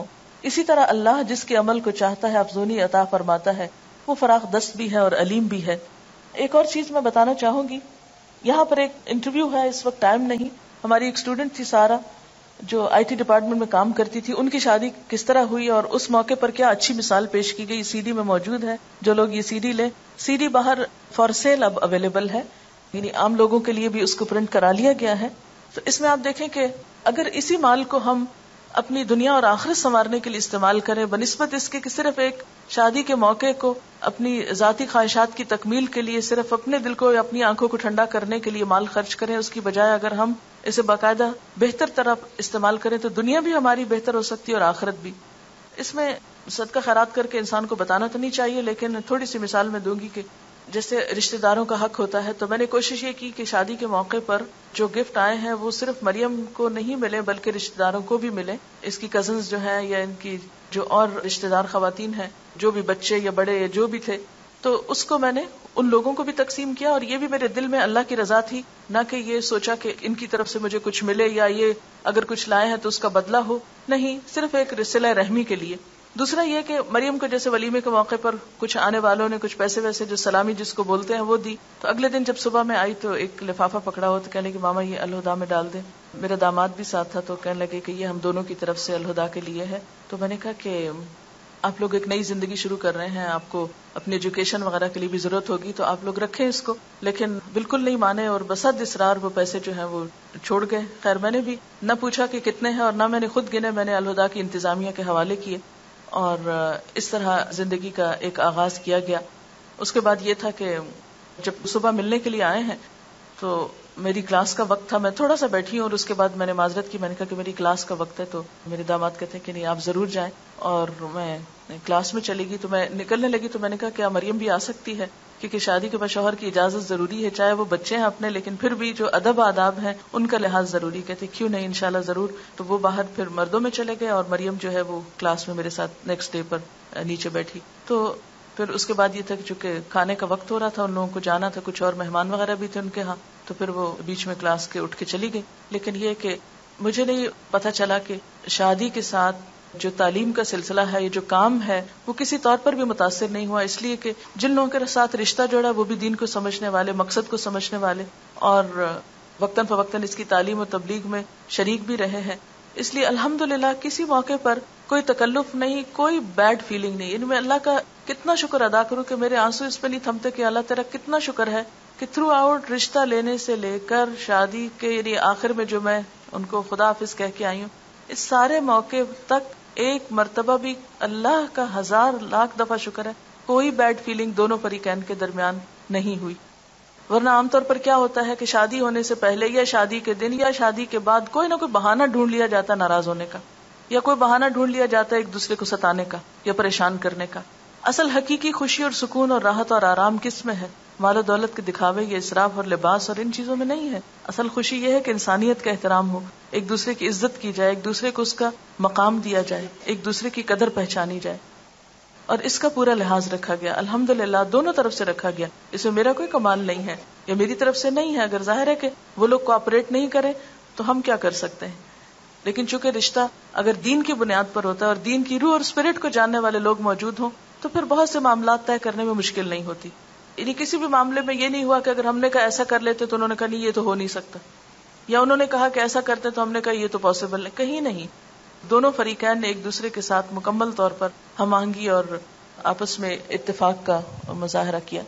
اسی طرح اللہ جس کے عمل کو چاہتا ہے افزونی عطا فرماتا ہے، وہ فراخ دست بھی ہے اور علیم بھی ہے۔ ایک اور چیز میں بتانا چاہوں گی، یہاں پر ایک انٹرویو ہے، اس وقت ٹائم نہیں، ہماری ایک اسٹوڈنٹ تھی سارا جو آئی ٹی ڈپارٹمنٹ میں کام کرتی تھی، ان کی شادی کس طرح ہوئی اور اس موقع پر کیا اچھی مثال پیش کی گئی، سی ڈی میں موجود ہے، جو لوگ یہ سی ڈی لیں، سی ڈی باہر فار سیل اب اویلیبل ہے، یعنی عام لوگوں کے لیے بھی اس کو پرنٹ کرا لیا گیا ہے۔ تو اس میں آپ دیکھیں کہ اگر اسی مال کو ہم اپنی دنیا اور آخرت سنوارنے کے لیے استعمال کریں بنسبت اس کے کہ صرف ایک شادی کے موقع کو اپنی ذاتی خواہشات کی تکمیل کے لیے صرف اپنے دل کو یا اپنی آنکھوں کو ٹھنڈا کرنے کے لیے مال خرچ کریں، اس کی بجائے اگر ہم اسے باقاعدہ بہتر طرح استعمال کریں تو دنیا بھی ہماری بہتر ہو سکتی ہے اور آخرت بھی۔ اس میں صدقہ خیرات کر کے انسان کو بتانا تو نہیں چاہیے، لیکن تھوڑی سی مثال میں دوں گی کہ جیسے رشتہ داروں کا حق ہوتا ہے، تو میں نے کوشش یہ کی کہ شادی کے موقع پر جو گفٹ آئے ہیں وہ صرف مریم کو نہیں ملے بلکہ رشتہ داروں کو بھی ملے، اس کی کزنز جو ہیں یا ان کی جو اور رشتہ دار خواتین ہیں، جو بھی بچے یا بڑے یا جو بھی تھے، تو اس کو میں نے ان لوگوں کو بھی تقسیم کیا، اور یہ بھی میرے دل میں اللہ کی رضا تھی، نہ کہ یہ سوچا کہ ان کی طرف سے مجھے کچھ ملے یا یہ اگر کچھ لائے ہیں تو اس کا بدلہ ہو، نہیں، صرف ایک صلہ رحمی کے لیے۔ دوسرا یہ کہ مریم کو جیسے ولیمے کے موقع پر کچھ آنے والوں نے کچھ پیسے ویسے جو سلامی جس کو بولتے ہیں وہ دی، تو اگلے دن جب صبح میں آئی تو ایک لفافہ پکڑا ہو تو کہنے کہ ماما یہ الہدا میں ڈال دیں، میرا داماد بھی ساتھ تھا تو کہنے لگے کہ یہ ہم دونوں کی طرف سے الہدا کے لیے ہے۔ تو میں نے کہا کہ آپ لوگ ایک نئی زندگی شروع کر رہے ہیں، آپ کو اپنی ایجوکیشن وغیرہ کے لیے بھی ضرورت ہوگی تو آپ لوگ رکھیں اس کو، لیکن بالکل نہیں مانے اور بسد اصرار وہ پیسے جو ہیں وہ چھوڑ گئے۔ خیر میں نے بھی نہ پوچھا کہ کتنے ہیں اور نہ میں نے خود گنے، میں نے الہدا کی انتظامیہ کے حوالے کیے، اور اس طرح زندگی کا ایک آغاز کیا گیا۔ اس کے بعد یہ تھا کہ جب صبح ملنے کے لیے آئے ہیں تو میری کلاس کا وقت تھا، میں تھوڑا سا بیٹھی ہوں اور اس کے بعد میں نے معذرت کی، میں نے کہا کہ میری کلاس کا وقت ہے، تو میرے داماد کہتے ہیں کہ نہیں آپ ضرور جائیں، اور میں کلاس میں چلی گئی تو میں نکلنے لگی تو میں نے کہا کیا مریم بھی آ سکتی ہے، کیونکہ شادی کے بعد شوہر کی اجازت ضروری ہے، چاہے وہ بچے ہیں اپنے لیکن پھر بھی جو ادب آداب ہیں ان کا لحاظ ضروری۔ کہتے کیوں نہیں، انشاءاللہ ضرور۔ تو وہ باہر پھر مردوں میں چلے گئے اور مریم جو ہے وہ کلاس میں میرے ساتھ نیکسٹ ڈے پر نیچے بیٹھی۔ تو پھر اس کے بعد یہ تھا کہ چونکہ کھانے کا وقت ہو رہا تھا، ان لوگوں کو جانا تھا، کچھ اور مہمان وغیرہ بھی تھے ان کے ہاں، تو پھر وہ بیچ میں کلاس کے اٹھ کے چلی گئی۔ لیکن یہ کہ مجھے نہیں پتا چلا کہ شادی کے ساتھ جو تعلیم کا سلسلہ ہے، یہ جو کام ہے، وہ کسی طور پر بھی متاثر نہیں ہوا، اس لیے کہ جن لوگوں کے ساتھ رشتہ جوڑا وہ بھی دین کو سمجھنے والے، مقصد کو سمجھنے والے، اور وقتاً فوقتاً اس کی تعلیم و تبلیغ میں شریک بھی رہے ہیں، اس لیے الحمدللہ کسی موقع پر کوئی تکلف نہیں، کوئی بیڈ فیلنگ نہیں۔ یعنی میں اللہ کا کتنا شکر ادا کروں کہ میرے آنسو اس پہ نہیں تھمتے کہ اللہ تیرا کتنا شکر ہے کہ تھرو آؤٹ رشتہ لینے سے لے کر شادی کے یعنی آخر میں جو میں ان کو خدا حافظ کہہ کے آئی ہوں، اس سارے موقع تک ایک مرتبہ بھی اللہ کا ہزار لاکھ دفعہ شکر ہے کوئی بیڈ فیلنگ دونوں فریقین کے درمیان نہیں ہوئی۔ ورنہ عام طور پر کیا ہوتا ہے کہ شادی ہونے سے پہلے یا شادی کے دن یا شادی کے بعد کوئی نہ کوئی بہانہ ڈھونڈ لیا جاتا ناراض ہونے کا، یا کوئی بہانہ ڈھونڈ لیا جاتا ہے ایک دوسرے کو ستانے کا یا پریشان کرنے کا۔ اصل حقیقی خوشی اور سکون اور راحت اور آرام کس میں ہے؟ مال و دولت کے دکھاوے یا اسراف اور لباس اور ان چیزوں میں نہیں ہے۔ اصل خوشی یہ ہے کہ انسانیت کا احترام ہو، ایک دوسرے کی عزت کی جائے، ایک دوسرے کو اس کا مقام دیا جائے، ایک دوسرے کی قدر پہچانی جائے، اور اس کا پورا لحاظ رکھا گیا، الحمدللہ دونوں طرف سے رکھا گیا۔ اس میں میرا کوئی کمال نہیں ہے یا میری طرف سے نہیں ہے، اگر ظاہر ہے کہ وہ لوگ کوآپریٹ نہیں کریں تو ہم کیا کر سکتے ہیں، لیکن چونکہ رشتہ اگر دین کی بنیاد پر ہوتا ہے اور دین کی روح اور اسپرٹ کو جاننے والے لوگ موجود ہوں تو پھر بہت سے معاملات طے کرنے میں مشکل نہیں ہوتی۔ یعنی کسی بھی معاملے میں یہ نہیں ہوا کہ اگر ہم نے کہا ایسا کر لیتے تو انہوں نے کہا نہیں یہ تو ہو نہیں سکتا، یا انہوں نے کہا کہ ایسا کرتے تو ہم نے کہا یہ تو پاسبل نہیں، کہیں نہیں۔ دونوں فریقین نے ایک دوسرے کے ساتھ مکمل طور پر ہم آہنگی اور آپس میں اتفاق کا مظاہرہ کیا۔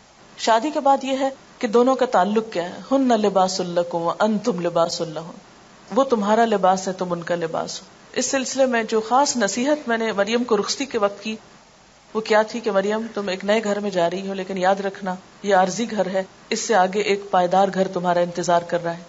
شادی کے بعد یہ ہے کہ دونوں کا تعلق کیا ہے، ہن لباس لکم وانتم لباس لہن، وہ تمہارا لباس ہے تم ان کا لباس ہو۔ اس سلسلے میں جو خاص نصیحت میں نے مریم کو رخصتی کے وقت کی وہ کیا تھی کہ مریم تم ایک نئے گھر میں جا رہی ہو، لیکن یاد رکھنا یہ عارضی گھر ہے، اس سے آگے ایک پائیدار گھر تمہارا انتظار کر رہا ہے۔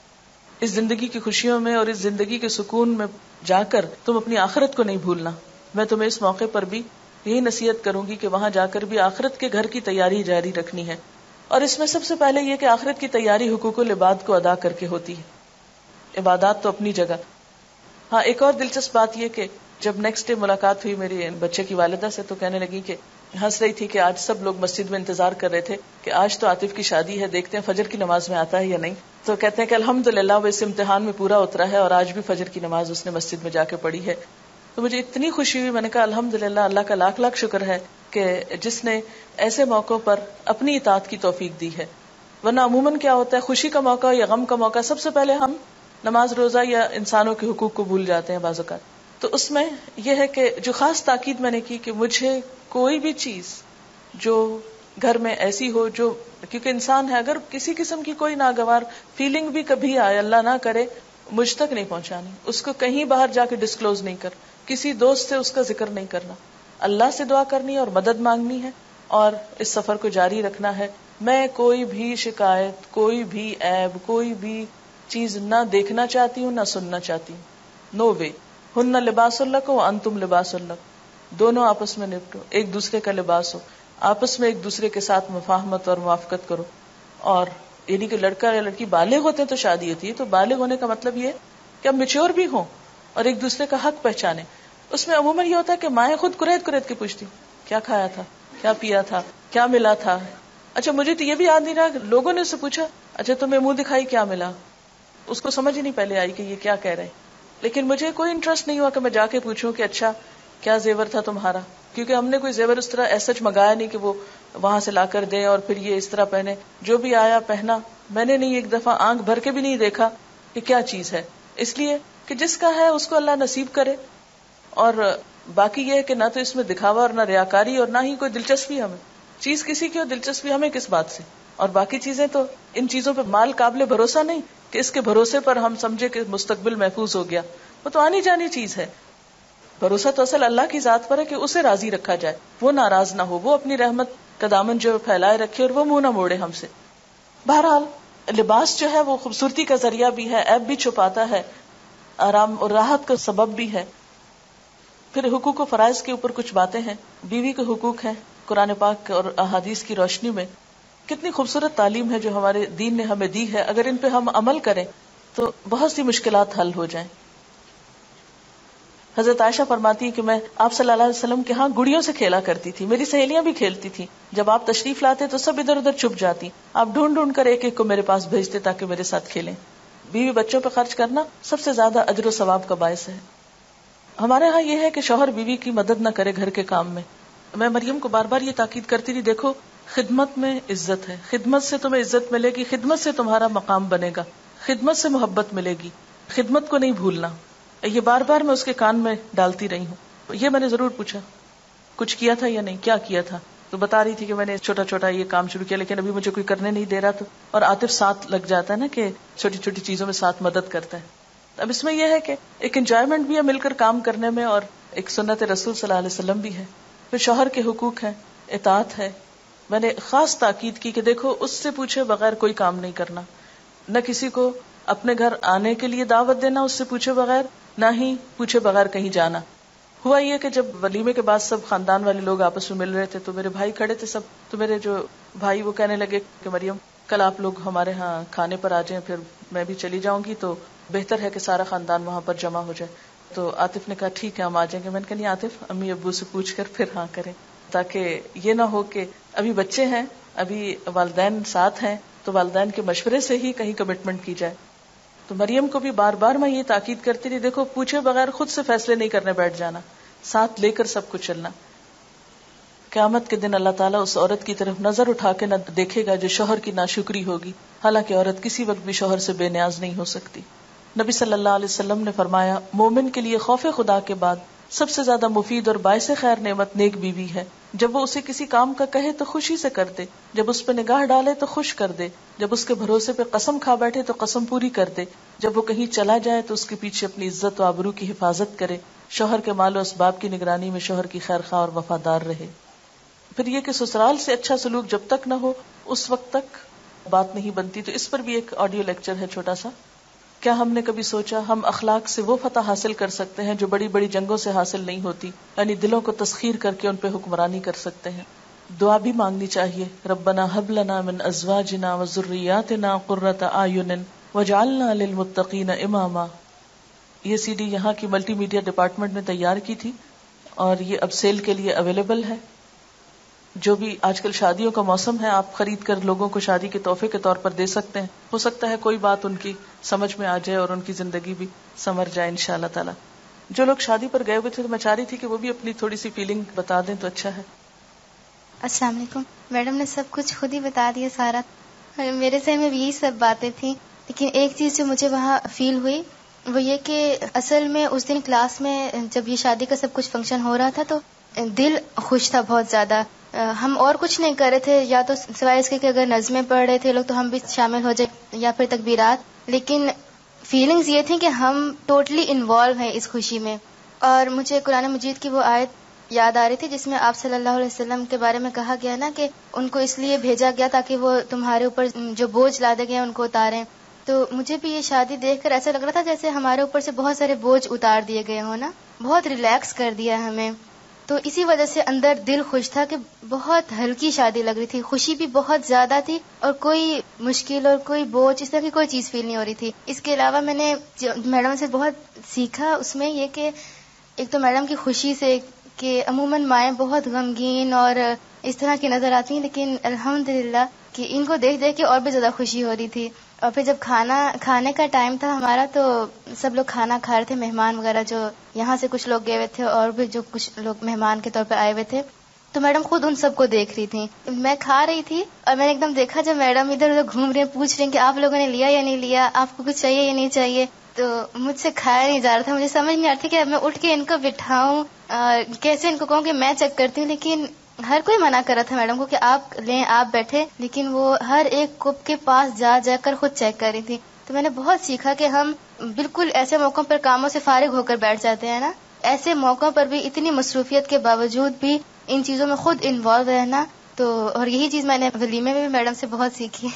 اس زندگی کی خوشیوں میں اور اس زندگی کے سکون میں جا کر تم اپنی آخرت کو نہیں بھولنا۔ میں تمہیں اس موقع پر بھی یہی نصیحت کروں گی کہ وہاں جا کر بھی آخرت کے گھر کی تیاری جاری رکھنی ہے، اور اس میں سب سے پہلے یہ کہ آخرت کی تیاری حقوق العباد کو ادا کر کے ہوتی ہے۔ عبادات تو اپنی جگہ۔ ہاں ایک اور دلچسپ بات یہ کہ جب نیکسٹ ڈے ملاقات ہوئی میری بچے کی والدہ سے تو کہنے لگی کہ ہنس رہی تھی کہ آج سب لوگ مسجد میں انتظار کر رہے تھے کہ آج تو عاطف کی شادی ہے، دیکھتے ہیں فجر کی نماز میں آتا ہے یا نہیں۔ تو کہتے ہیں کہ الحمدللہ وہ اس امتحان میں پورا اترا ہے اور آج بھی فجر کی نماز اس نے مسجد میں جا کے پڑھی ہے۔ تو مجھے اتنی خوشی ہوئی. میں نے کہا الحمدللہ، اللہ کا لاکھ لاکھ شکر ہے کہ جس نے ایسے موقعوں پر اپنی اطاعت کی توفیق دی ہے. ورنہ عموماً کیا ہوتا ہے، خوشی کا موقع یا غم کا موقع، سب سے پہلے ہم نماز روزہ یا انسانوں کے حقوق کو بھول جاتے ہیں بعض اوقات. تو اس میں یہ ہے کہ جو خاص تاکید میں نے کی کہ مجھے کوئی بھی چیز جو گھر میں ایسی ہو جو، کیونکہ انسان ہے، اگر کسی قسم کی کوئی ناگوار فیلنگ بھی کبھی آئے، اللہ نہ کرے، مجھ تک نہیں پہنچانی، اس کو کہیں باہر جا کے ڈسکلوز نہیں کر، کسی دوست سے اس کا ذکر نہیں کرنا، اللہ سے دعا کرنی ہے اور مدد مانگنی ہے اور اس سفر کو جاری رکھنا ہے. میں کوئی بھی شکایت، کوئی بھی عیب، کوئی بھی چیز نہ دیکھنا چاہتی ہوں، نہ سننا چاہتی ہوں. نو وے. ہن لباس لکم وانتم لباس لکم، دونوں آپس میں نپٹو، ایک دوسرے کا لباس ہو، آپس میں ایک دوسرے کے ساتھ مفاہمت اور موافقت کرو. اور یعنی کہ لڑکا یا لڑکی بالغ ہوتے ہیں تو شادی ہوتی ہے، تو بالغ ہونے کا مطلب یہ کہ اب میچور بھی ہوں اور ایک دوسرے کا حق پہچانے. اس میں عموماً یہ ہوتا ہے کہ مائیں خود کریت کریت کے پوچھتی کیا کھایا تھا، کیا پیا تھا، کیا ملا تھا. اچھا مجھے تو یہ بھی یاد نہیں رہا، لوگوں نے اس سے پوچھا اچھا تمہیں منہ دکھائی کیا ملا، اس کو سمجھ ہی نہیں پہلے آئی کہ یہ کیا کہہ رہے. لیکن مجھے کوئی انٹرسٹ نہیں ہوا کہ میں جا کے پوچھوں کہ اچھا کیا زیور تھا تمہارا، کیونکہ ہم نے کوئی زیور اس طرح ایسا منگایا نہیں کہ وہ وہاں سے لا کر دیں اور پھر یہ اس طرح پہنے. جو بھی آیا پہنا. میں نے نہیں ایک دفعہ آنکھ بھر کے بھی نہیں دیکھا کہ کیا چیز ہے، اس لیے کہ جس کا ہے اس کو اللہ نصیب کرے. اور باقی یہ ہے کہ نہ تو اس میں دکھاوا اور نہ ریاکاری اور نہ ہی کوئی دلچسپی، ہمیں چیز کسی کی ہو دلچسپی ہمیں کس بات سے. اور باقی چیزیں تو ان چیزوں پہ مال قابل بھروسہ نہیں کہ اس کے بھروسے پر ہم سمجھے کہ مستقبل محفوظ ہو گیا، وہ تو آنی جانی چیز ہے. بھروسہ تو اصل اللہ کی ذات پر ہے کہ اسے راضی رکھا جائے، وہ ناراض نہ ہو، وہ اپنی رحمت کا دامن جو پھیلائے رکھے اور وہ منہ نہ موڑے ہم سے. بہرحال لباس جو ہے وہ خوبصورتی کا ذریعہ بھی ہے، عیب بھی چھپاتا ہے، آرام اور راحت کا سبب بھی ہے. پھر حقوق و فرائض کے اوپر کچھ باتیں ہیں. بیوی کے حقوق ہیں قرآن پاک اور احادیث کی روشنی میں. کتنی خوبصورت تعلیم ہے جو ہمارے دین نے ہمیں دی ہے، اگر ان پہ ہم عمل کریں تو بہت سی مشکلات حل ہو جائیں. حضرت عائشہ فرماتی ہے کہ میں آپ صلی اللہ علیہ وسلم کے ہاں گڑیوں سے کھیلا کرتی تھی، میری سہیلیاں بھی کھیلتی تھی. جب آپ تشریف لاتے تو سب ادھر ادھر چھپ جاتی، آپ ڈھونڈ ڈھونڈ کر ایک ایک کو میرے پاس بھیجتے تاکہ میرے ساتھ کھیلیں. بیوی بچوں پہ خرچ کرنا سب سے زیادہ اجر و ثواب کا باعث ہے. ہمارے ہاں یہ ہے کہ شوہر بیوی کی مدد نہ کرے گھر کے کام میں. میں مریم کو بار بار یہ تاکید کرتی تھی، دیکھو خدمت میں عزت ہے، خدمت سے تمہیں عزت ملے گی، خدمت سے تمہارا مقام بنے گا، خدمت سے محبت ملے گی، خدمت کو نہیں بھولنا. یہ بار بار میں اس کے کان میں ڈالتی رہی ہوں. یہ میں نے ضرور پوچھا کچھ کیا تھا یا نہیں، کیا کیا تھا، تو بتا رہی تھی کہ میں نے چھوٹا چھوٹا یہ کام شروع کیا لیکن ابھی مجھے کوئی کرنے نہیں دے رہا. تو اور عاطف ساتھ لگ جاتا ہے نا کہ چھوٹی چھوٹی چیزوں میں ساتھ مدد کرتا ہے. اب اس میں یہ ہے کہ ایک انجوائمنٹ بھی ہے مل کر کام کرنے میں، اور ایک سنت رسول صلی اللہ علیہ وسلم بھی ہے. پھر شوہر کے حقوق ہیں، اطاعت ہے. میں نے خاص تاکید کی کہ دیکھو اس سے پوچھے بغیر کوئی کام نہیں کرنا، نہ کسی کو اپنے گھر آنے کے لیے دعوت دینا اس سے پوچھے بغیر، نہ ہی پوچھے بغیر کہیں جانا. ہوا یہ کہ جب ولیمے کے بعد سب خاندان والے لوگ آپس میں مل رہے تھے تو میرے بھائی کھڑے تھے سب، تو میرے جو بھائی وہ کہنے لگے کہ مریم کل آپ لوگ ہمارے ہاں کھانے پر آ جائیں، پھر میں بھی چلی جاؤں گی تو بہتر ہے کہ سارا خاندان وہاں پر جمع ہو جائے. تو عاطف نے کہا ٹھیک ہے ہم آ جائیں گے. میں نے کہا نہیں عاطف، امی ابو سے پوچھ کر پھر ہاں کریں، تاکہ یہ نہ ہو کہ ابھی بچے ہیں، ابھی والدین ساتھ ہیں تو والدین کے مشورے سے ہی کہیں کمٹمنٹ کی جائے. تو مریم کو بھی بار بار میں یہ تاکید کرتی رہی، دیکھو پوچھے بغیر خود سے فیصلے نہیں کرنے بیٹھ جانا، ساتھ لے کر سب کچھ چلنا. قیامت کے دن اللہ تعالیٰ اس عورت کی طرف نظر اٹھا کے نہ دیکھے گا جو شوہر کی ناشکری ہوگی، حالانکہ عورت کسی وقت بھی شوہر سے بے نیاز نہیں ہو سکتی. نبی صلی اللہ علیہ وسلم نے فرمایا مومن کے لیے خوف خدا کے بعد سب سے زیادہ مفید اور باعث خیر نعمت نیک بیوی ہے. جب وہ اسے کسی کام کا کہے تو خوشی سے کر دے، جب اس پہ نگاہ ڈالے تو خوش کر دے، جب اس کے بھروسے پہ قسم کھا بیٹھے تو قسم پوری کر دے، جب وہ کہیں چلا جائے تو اس کے پیچھے اپنی عزت و آبرو کی حفاظت کرے، شوہر کے مال و اسباب کی نگرانی میں شوہر کی خیر خواہ اور وفادار رہے. پھر یہ کہ سسرال سے اچھا سلوک جب تک نہ ہو اس وقت تک بات نہیں بنتی. تو اس پر بھی ایک آڈیو لیکچر ہے چھوٹا سا. کیا ہم نے کبھی سوچا ہم اخلاق سے وہ فتح حاصل کر سکتے ہیں جو بڑی بڑی جنگوں سے حاصل نہیں ہوتی، یعنی دلوں کو تسخیر کر کے ان پہ حکمرانی کر سکتے ہیں. دعا بھی مانگنی چاہیے، ربنا ہب لنا من ازواجنا وذریاتنا قرۃ اعین واجعلنا للمتقین اماما. یہ سی ڈی یہاں کی ملٹی میڈیا ڈپارٹمنٹ نے تیار کی تھی اور یہ اب سیل کے لیے اویلیبل ہے. جو بھی آج کل شادیوں کا موسم ہے، آپ خرید کر لوگوں کو شادی کے تحفے کے طور پر دے سکتے ہیں. ہو سکتا ہے کوئی بات ان کی سمجھ میں آ جائے اور ان کی زندگی بھی سنور جائے انشاءاللہ تعالی. جو لوگ شادی پر گئے ہوئے تھے تو میں چاہ رہی تھی کہ وہ بھی اپنی تھوڑی سی فیلنگ بتا دیں تو اچھا ہے. السلام علیکم. میڈم نے سب کچھ خود ہی بتا دیا سارا. میرے ذہن میں بھی یہی سب باتیں تھیں, لیکن ایک چیز جو مجھے وہاں فیل ہوئی وہ یہ کہ اصل میں اس دن کلاس میں جب یہ شادی کا سب کچھ فنکشن ہو رہا تھا تو دل خوش تھا بہت زیادہ. ہم اور کچھ نہیں کر رہے تھے, یا تو سوائے اس کے کہ اگر نظمیں پڑھ رہے تھے لوگ تو ہم بھی شامل ہو جائے یا پھر تکبیرات, لیکن فیلنگز یہ تھیں کہ ہم ٹوٹلی انوالو ہیں اس خوشی میں. اور مجھے قرآن مجید کی وہ آیت یاد آ رہی تھی جس میں آپ صلی اللہ علیہ وسلم کے بارے میں کہا گیا نا کہ ان کو اس لیے بھیجا گیا تاکہ وہ تمہارے اوپر جو بوجھ لادے گئے ان کو اتاریں. تو مجھے بھی یہ شادی دیکھ کر ایسا لگ رہا تھا جیسے ہمارے اوپر سے بہت سارے بوجھ اتار دیے گئے ہوں نا, بہت ریلیکس کر دیا ہمیں. تو اسی وجہ سے اندر دل خوش تھا کہ بہت ہلکی شادی لگ رہی تھی, خوشی بھی بہت زیادہ تھی اور کوئی مشکل اور کوئی بوجھ اس طرح کی کوئی چیز فیل نہیں ہو رہی تھی. اس کے علاوہ میں نے میڈم سے بہت سیکھا اس میں یہ کہ ایک تو میڈم کی خوشی سے کہ عموماً مائیں بہت غمگین اور اس طرح کی نظر آتی ہیں, لیکن الحمدللہ کہ ان کو دیکھ دیکھ کے اور بھی زیادہ خوشی ہو رہی تھی. اور پھر جب کھانا کھانے کا ٹائم تھا ہمارا تو سب لوگ کھانا کھا رہے تھے, مہمان وغیرہ جو یہاں سے کچھ لوگ گئے ہوئے تھے اور بھی جو کچھ لوگ مہمان کے طور پہ آئے ہوئے تھے. تو میڈم خود ان سب کو دیکھ رہی تھی. میں کھا رہی تھی اور میں نے ایک دم دیکھا جب میڈم ادھر ادھر گھوم رہی ہیں, پوچھ رہی ہیں کہ آپ لوگوں نے لیا یا نہیں لیا, آپ کو کچھ چاہیے یا نہیں چاہیے. تو مجھ سے کھایا نہیں جا رہا تھا, مجھے سمجھ نہیں آتی کہ میں اٹھ کے ان کو بٹھاؤں, کیسے ان کو کہوں کہ میں چیک کرتی ہوں. لیکن ہر کوئی منع کر رہا تھا میڈم کو کہ آپ لیں آپ بیٹھے, لیکن وہ ہر ایک کپ کے پاس جا جا کر خود چیک کر رہی تھی. تو میں نے بہت سیکھا کہ ہم بالکل ایسے موقعوں پر کاموں سے فارغ ہو کر بیٹھ جاتے ہیں نا, ایسے موقعوں پر بھی اتنی مصروفیت کے باوجود بھی ان چیزوں میں خود انوالو رہنا. تو اور یہی چیز میں نے ولیمے میں بھی میڈم سے بہت سیکھی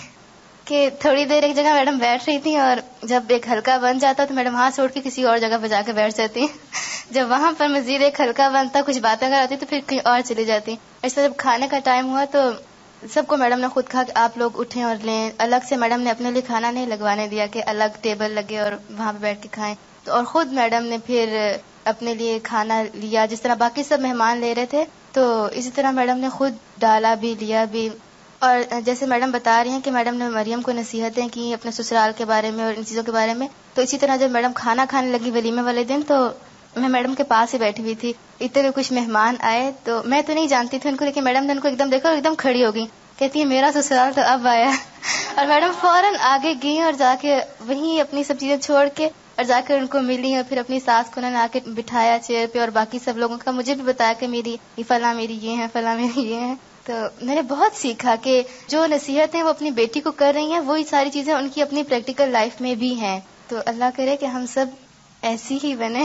کہ تھوڑی دیر ایک جگہ میڈم بیٹھ رہی تھی اور جب ایک ہلکا بن جاتا تو میڈم ہاتھ چھوڑ کے کسی اور جگہ پہ جا کے بیٹھ جاتی. جب وہاں پر مزید ایک ہلکا بنتا کچھ باتیں کراتی تو پھر کہیں اور چلی جاتی. ایسے جب کھانے کا ٹائم ہوا تو سب کو میڈم نے خود کہا کہ آپ لوگ اٹھیں اور لیں. الگ سے میڈم نے اپنے لیے کھانا نہیں لگوانے دیا کہ الگ ٹیبل لگے اور وہاں پہ بیٹھ کے کھائیں. تو اور خود میڈم نے پھر اپنے لیے کھانا لیا جس طرح باقی سب مہمان لے رہے تھے, تو اسی طرح میڈم نے خود ڈالا بھی لیا بھی. اور جیسے میڈم بتا رہی ہیں کہ میڈم نے مریم کو نصیحتیں کی اپنے سسرال کے بارے میں اور ان چیزوں کے بارے میں, تو اسی طرح جب میڈم کھانا کھانے لگی ولیمے والے دن تو میں میڈم کے پاس ہی بیٹھی ہوئی تھی. اتنے کچھ مہمان آئے تو میں تو نہیں جانتی تھی ان کو, لیکن میڈم نے ان کو ایک دم دیکھا اور ایک دم کھڑی ہو گئی, کہتی ہے میرا سسرال تو اب آیا. اور میڈم فوراً آگے گئی اور جا کے وہیں اپنی سب چیزیں چھوڑ کے اور جا کر ان کو ملی اور پھر اپنی ساس کو انہوں نے آ کے بٹھایا چیئر پہ اور باقی سب لوگوں کا مجھے بھی بتایا کہ میری فلاں میری یہ ہیں فلاں میری یہ ہیں. تو میں نے بہت سیکھا کہ جو نصیحتیں وہ اپنی بیٹی کو کر رہی ہیں وہی ساری چیزیں ان کی اپنی پریکٹیکل لائف میں بھی ہیں. تو اللہ کرے کہ ہم سب ایسی ہی بنے.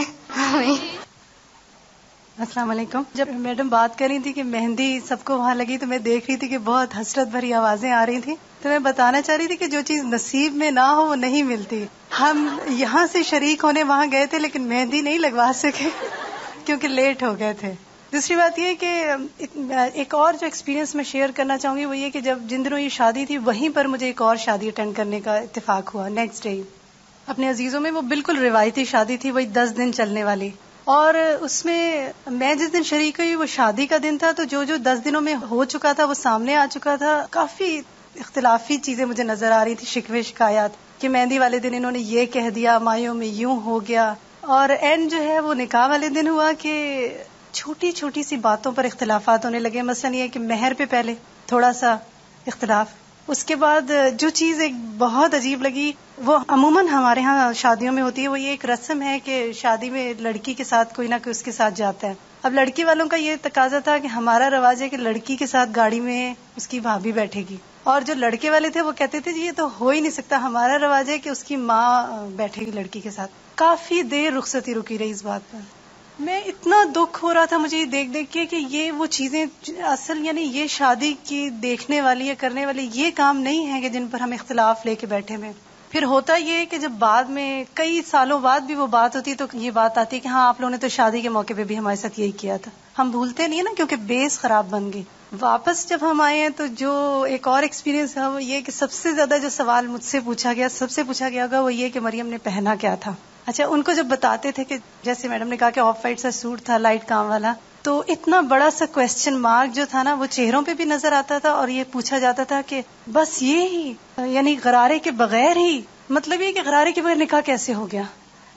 السلام علیکم. جب میڈم بات کر رہی تھی کہ مہندی سب کو وہاں لگی تو میں دیکھ رہی تھی کہ بہت حسرت بھری آوازیں آ رہی تھیں. تو میں بتانا چاہ رہی تھی کہ جو چیز نصیب میں نہ ہو وہ نہیں ملتی. ہم یہاں سے شریک ہونے وہاں گئے تھے لیکن مہندی نہیں لگوا سکے کیونکہ لیٹ ہو گئے تھے. دوسری بات یہ کہ ایک اور جو ایکسپیرینس میں شیئر کرنا چاہوں گی وہ یہ کہ جب جن دنوں یہ شادی تھی وہیں پر مجھے ایک اور شادی اٹینڈ کرنے کا اتفاق ہوا نیکسٹ ڈے اپنے عزیزوں میں. وہ بالکل روایتی شادی تھی, وہی دس دن چلنے والی. اور اس میں میں جس دن شریک ہوئی وہ شادی کا دن تھا, تو جو جو دس دنوں میں ہو چکا تھا وہ سامنے آ چکا تھا. کافی اختلافی چیزیں مجھے نظر آ رہی تھی, شکوے شکایات کہ مہندی والے دن انہوں نے یہ کہہ دیا, مایوں میں یوں ہو گیا. اور اینڈ جو ہے وہ نکاح والے دن ہوا کہ چھوٹی چھوٹی سی باتوں پر اختلافات ہونے لگے. مثلا یہ کہ مہر پہ پہلے تھوڑا سا اختلاف, اس کے بعد جو چیز ایک بہت عجیب لگی وہ عموماً ہمارے ہاں شادیوں میں ہوتی ہے, وہ یہ ایک رسم ہے کہ شادی میں لڑکی کے ساتھ کوئی نہ کوئی اس کے ساتھ جاتا ہے. اب لڑکی والوں کا یہ تقاضا تھا کہ ہمارا رواج ہے کہ لڑکی کے ساتھ گاڑی میں اس کی بھابھی بیٹھے گی, اور جو لڑکے والے تھے وہ کہتے تھے جی یہ تو ہو ہی نہیں سکتا, ہمارا رواج ہے کہ اس کی ماں بیٹھے گی لڑکی کے ساتھ. کافی دیر رخصتی رکی رہی اس بات پر. میں اتنا دکھ ہو رہا تھا مجھے دیکھ دیکھ کے کہ یہ وہ چیزیں اصل یعنی یہ شادی کی دیکھنے والی یا کرنے والی یہ کام نہیں ہے کہ جن پر ہم اختلاف لے کے بیٹھے میں. پھر ہوتا یہ کہ جب بعد میں کئی سالوں بعد بھی وہ بات ہوتی تو یہ بات آتی کہ ہاں آپ لوگوں نے تو شادی کے موقع پہ بھی ہمارے ساتھ یہی کیا تھا. ہم بھولتے نہیں نا کیونکہ بیس خراب بن گئی. واپس جب ہم آئے ہیں تو جو ایک اور ایکسپیرینس ہے وہ یہ کہ سب سے زیادہ جو سوال مجھ سے پوچھا گیا, سب سے پوچھا گیا ہوگا وہ یہ کہ مریم نے پہنا کیا تھا. اچھا ان کو جب بتاتے تھے کہ جیسے میڈم نے کہا کہ آف وائٹ سا سوٹ تھا لائٹ کام والا, تو اتنا بڑا سا کوسچن مارک جو تھا نا وہ چہروں پہ بھی نظر آتا تھا. اور یہ پوچھا جاتا تھا کہ بس یہ ہی یعنی غرارے کے بغیر ہی, مطلب یہ کہ غرارے کے بغیر نکاح کیسے ہو گیا.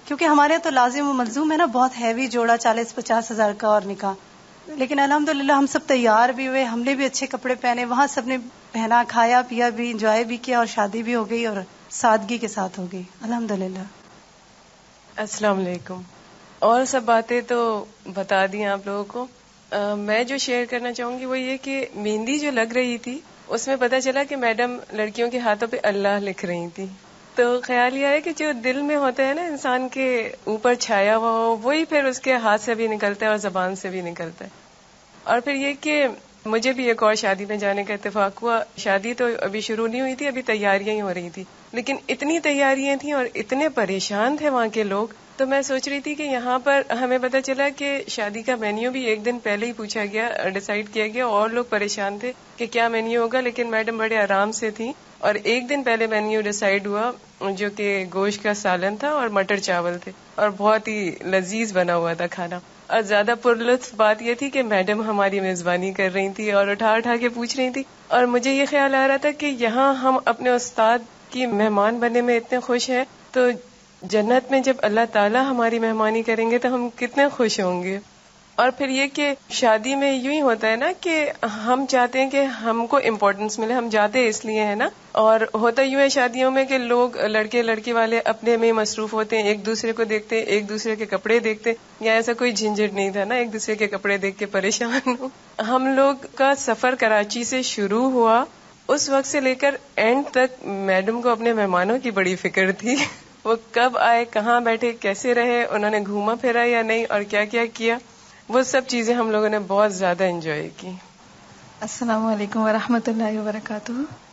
کیونکہ ہمارے یہاں تو لازم و ملزوم ہے نا، بہت ہیوی جوڑا چالیس پچاس ہزار کا اور نکاح. لیکن الحمدللہ ہم سب تیار بھی ہوئے، ہم نے بھی اچھے کپڑے پہنے، وہاں سب نے پہنا، کھایا پیا بھی، انجوائے بھی کیا، اور شادی بھی ہو گئی اور سادگی کے ساتھ ہو گئی الحمدللہ. السلام علیکم. اور سب باتیں تو بتا دی آپ لوگوں کو. آ, میں جو شیئر کرنا چاہوں گی وہ یہ کہ مہندی جو لگ رہی تھی اس میں پتہ چلا کہ میڈم لڑکیوں کے ہاتھوں پہ اللہ لکھ رہی تھی. تو خیال یہ ہے کہ جو دل میں ہوتا ہے نا انسان کے اوپر چھایا ہوا ہو، وہی پھر اس کے ہاتھ سے بھی نکلتا ہے اور زبان سے بھی نکلتا ہے. اور پھر یہ کہ مجھے بھی ایک اور شادی میں جانے کا اتفاق ہوا. شادی تو ابھی شروع نہیں ہوئی تھی، ابھی تیاریاں ہی ہو رہی تھی، لیکن اتنی تیاریاں تھیں اور اتنے پریشان تھے وہاں کے لوگ. تو میں سوچ رہی تھی کہ یہاں پر ہمیں پتہ چلا کہ شادی کا مینیو بھی ایک دن پہلے ہی پوچھا گیا، ڈیسائیڈ کیا گیا، اور لوگ پریشان تھے کہ کیا مینیو ہوگا، لیکن میڈم بڑے آرام سے تھیں. اور ایک دن پہلے مینیو ڈیسائیڈ ہوا جو کہ گوشت کا سالن تھا اور مٹر چاول تھے، اور بہت ہی لذیذ بنا ہوا تھا کھانا. اور زیادہ پرلطف بات یہ تھی کہ میڈم ہماری میزبانی کر رہی تھی اور اٹھا اٹھا کے پوچھ رہی تھی. اور مجھے یہ خیال آ رہا تھا کہ یہاں ہم اپنے استاد کی مہمان بننے میں اتنے خوش ہیں، تو جنت میں جب اللہ تعالیٰ ہماری مہمانی کریں گے تو ہم کتنے خوش ہوں گے. اور پھر یہ کہ شادی میں یوں ہی ہوتا ہے نا کہ ہم چاہتے ہیں کہ ہم کو امپورٹنس ملے، ہم جاتے اس لیے ہیں نا. اور ہوتا یوں ہے شادیوں میں کہ لوگ لڑکے لڑکی والے اپنے میں مصروف ہوتے ہیں، ایک دوسرے کو دیکھتے، ایک دوسرے کے کپڑے دیکھتے. یا ایسا کوئی جھنجھٹ نہیں تھا نا ایک دوسرے کے کپڑے دیکھ کے پریشان ہو. ہم لوگ کا سفر کراچی سے شروع ہوا، اس وقت سے لے کر اینڈ تک میڈم کو اپنے مہمانوں کی بڑی فکر تھی. وہ کب آئے، کہاں بیٹھے، کیسے رہے، انہوں نے گھوما پھرا یا نہیں، اور کیا کیا کیا، وہ سب چیزیں ہم لوگوں نے بہت زیادہ انجوائے کی. السلام علیکم ورحمۃ اللہ وبرکاتہ.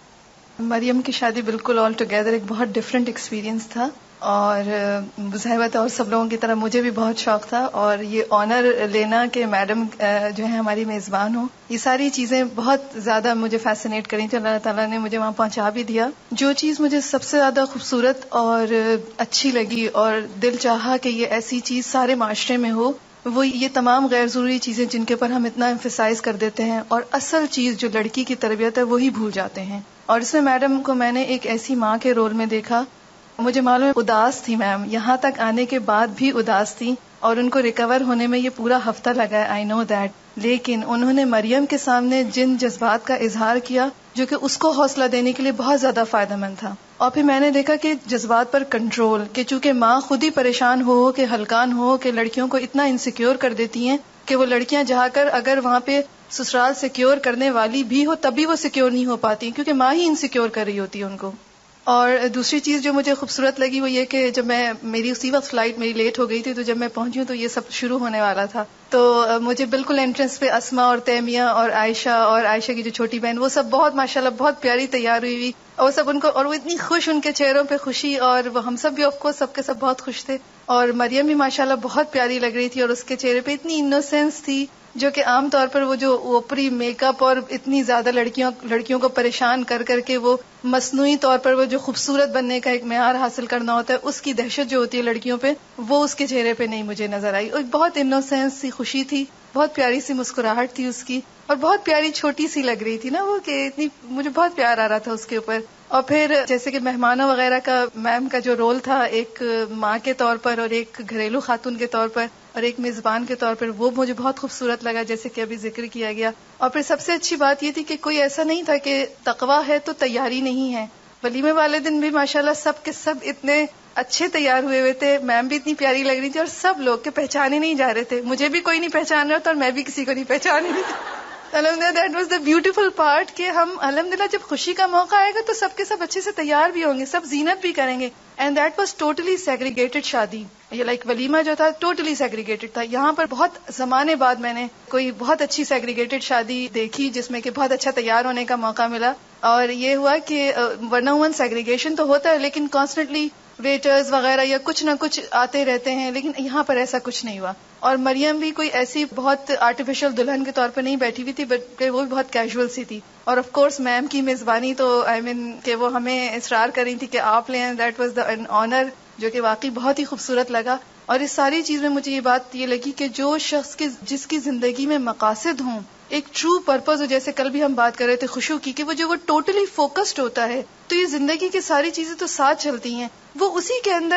مریم کی شادی بالکل آل ٹوگیدر ایک بہت ڈفرینٹ ایکسپیرینس تھا، اور مزاحمت اور سب لوگوں کی طرح مجھے بھی بہت شوق تھا. اور یہ آنر لینا کہ میڈم جو ہے ہماری میزبان ہو، یہ ساری چیزیں بہت زیادہ مجھے فیسینیٹ کری تھی. اللہ تعالیٰ نے مجھے وہاں پہنچا بھی دیا. جو چیز مجھے سب سے زیادہ خوبصورت اور اچھی لگی اور دل چاہا کہ یہ ایسی چیز سارے معاشرے میں ہو، وہ یہ تمام غیر ضروری چیزیں جن کے پر ہم اتنا ایمفیسائز کر دیتے ہیں اور اصل چیز جو لڑکی کی تربیت ہے وہی بھول جاتے ہیں. اور اس میں میڈم کو میں نے ایک ایسی ماں کے رول میں دیکھا. مجھے معلوم ہے اداس تھی میم، یہاں تک آنے کے بعد بھی اداس تھی، اور ان کو ریکور ہونے میں یہ پورا ہفتہ لگا ہے، آئی نو دیٹ. لیکن انہوں نے مریم کے سامنے جن جذبات کا اظہار کیا جو کہ اس کو حوصلہ دینے کے لیے بہت زیادہ فائدہ مند تھا. اور پھر میں نے دیکھا کہ جذبات پر کنٹرول، کہ چونکہ ماں خود ہی پریشان ہو ہو کہ ہلکان ہو کہ لڑکیوں کو اتنا انسیکیور کر دیتی ہیں کہ وہ لڑکیاں جا کر اگر وہاں پہ سسرال سیکیور کرنے والی بھی ہو تب بھی وہ سیکیور نہیں ہو پاتی، کیونکہ ماں ہی انسیکیور کر رہی ہوتی ہے ان کو. اور دوسری چیز جو مجھے خوبصورت لگی وہ یہ کہ جب میں میری اسی وقت فلائٹ میری لیٹ ہو گئی تھی، تو جب میں پہنچی ہوں تو یہ سب شروع ہونے والا تھا. تو مجھے بالکل انٹرنس پہ اسما اور تیمیہ اور عائشہ اور عائشہ کی جو چھوٹی بہن، وہ سب بہت ماشاءاللہ بہت پیاری تیار ہوئی ہوئی، اور سب ان کو، اور وہ اتنی خوش، ان کے چہروں پہ خوشی، اور وہ ہم سب بھی آف کورس سب کے سب بہت خوش تھے. اور مریم بھی ماشاءاللہ بہت پیاری لگ رہی تھی، اور اس کے چہرے پہ اتنی انوسینس تھی جو کہ عام طور پر وہ جو اوپری میک اپ اور اتنی زیادہ لڑکیوں لڑکیوں کو پریشان کر کر کے وہ مصنوعی طور پر وہ جو خوبصورت بننے کا ایک معیار حاصل کرنا ہوتا ہے، اس کی دہشت جو ہوتی ہے لڑکیوں پہ، وہ اس کے چہرے پہ نہیں مجھے نظر آئی. اور بہت انوسینس سی خوشی تھی، بہت پیاری سی مسکراہٹ تھی اس کی، اور بہت پیاری چھوٹی سی لگ رہی تھی نا وہ، کہ اتنی مجھے بہت پیار آ رہا تھا اس کے اوپر. اور پھر جیسے کہ مہمانوں وغیرہ کا میم کا جو رول تھا ایک ماں کے طور پر اور ایک گھریلو خاتون کے طور پر اور ایک میزبان کے طور پر، وہ مجھے بہت خوبصورت لگا جیسے کہ ابھی ذکر کیا گیا. اور پھر سب سے اچھی بات یہ تھی کہ کوئی ایسا نہیں تھا کہ تقویٰ ہے تو تیاری نہیں ہے. ولیمے والے دن بھی ماشاءاللہ سب کے سب اتنے اچھے تیار ہوئے ہوئے تھے، میم بھی اتنی پیاری لگ رہی تھی، اور سب لوگ کے پہچانے نہیں جا رہے تھے. مجھے بھی کوئی نہیں پہچان رہا تھا اور میں بھی کسی کو نہیں پہچان رہی تھی. الحمدللہ that was the beautiful part کہ ہم الحمدللہ جب خوشی کا موقع آئے گا تو سب کے سب اچھے سے تیار بھی ہوں گے، سب زینت بھی کریں گے. And that was totally segregated شادی. یہ لائک ولیمہ جو تھا ٹوٹلی سیگریگیٹڈ تھا. یہاں پر بہت زمانے بعد میں نے کوئی بہت اچھی سیگریگیٹڈ شادی دیکھی جس میں کہ بہت اچھا تیار ہونے کا موقع ملا. اور یہ ہوا کہ ون آن ون سیگریگیشن تو ہوتا ہے لیکن کانسٹنٹلی ویٹرز وغیرہ یا کچھ نہ کچھ آتے رہتے ہیں، لیکن یہاں پر ایسا کچھ نہیں ہوا. اور مریم بھی کوئی ایسی بہت آرٹیفیشل دلہن کے طور پر نہیں بیٹھی ہوئی تھی، بلکہ وہ بھی بہت کیجول سی تھی. اور آف کورس میم کی میزبانی تو آئی I مین mean, کہ وہ ہمیں اصرار کر رہی تھی کہ آپ لیں، that was the an honour, جو کہ واقعی بہت ہی خوبصورت لگا. اور اس ساری چیز میں مجھے یہ بات یہ لگی کہ جو شخص کی جس کی زندگی میں مقاصد ہوں، ایک ٹرو پرپز ہو، جیسے کل بھی ہم بات کر رہے تھے خشوع کی، کہ وہ جو وہ ٹوٹلی فوکسڈ ہوتا ہے تو یہ زندگی کی ساری چیزیں تو ساتھ چلتی ہیں. وہ اسی کے اندر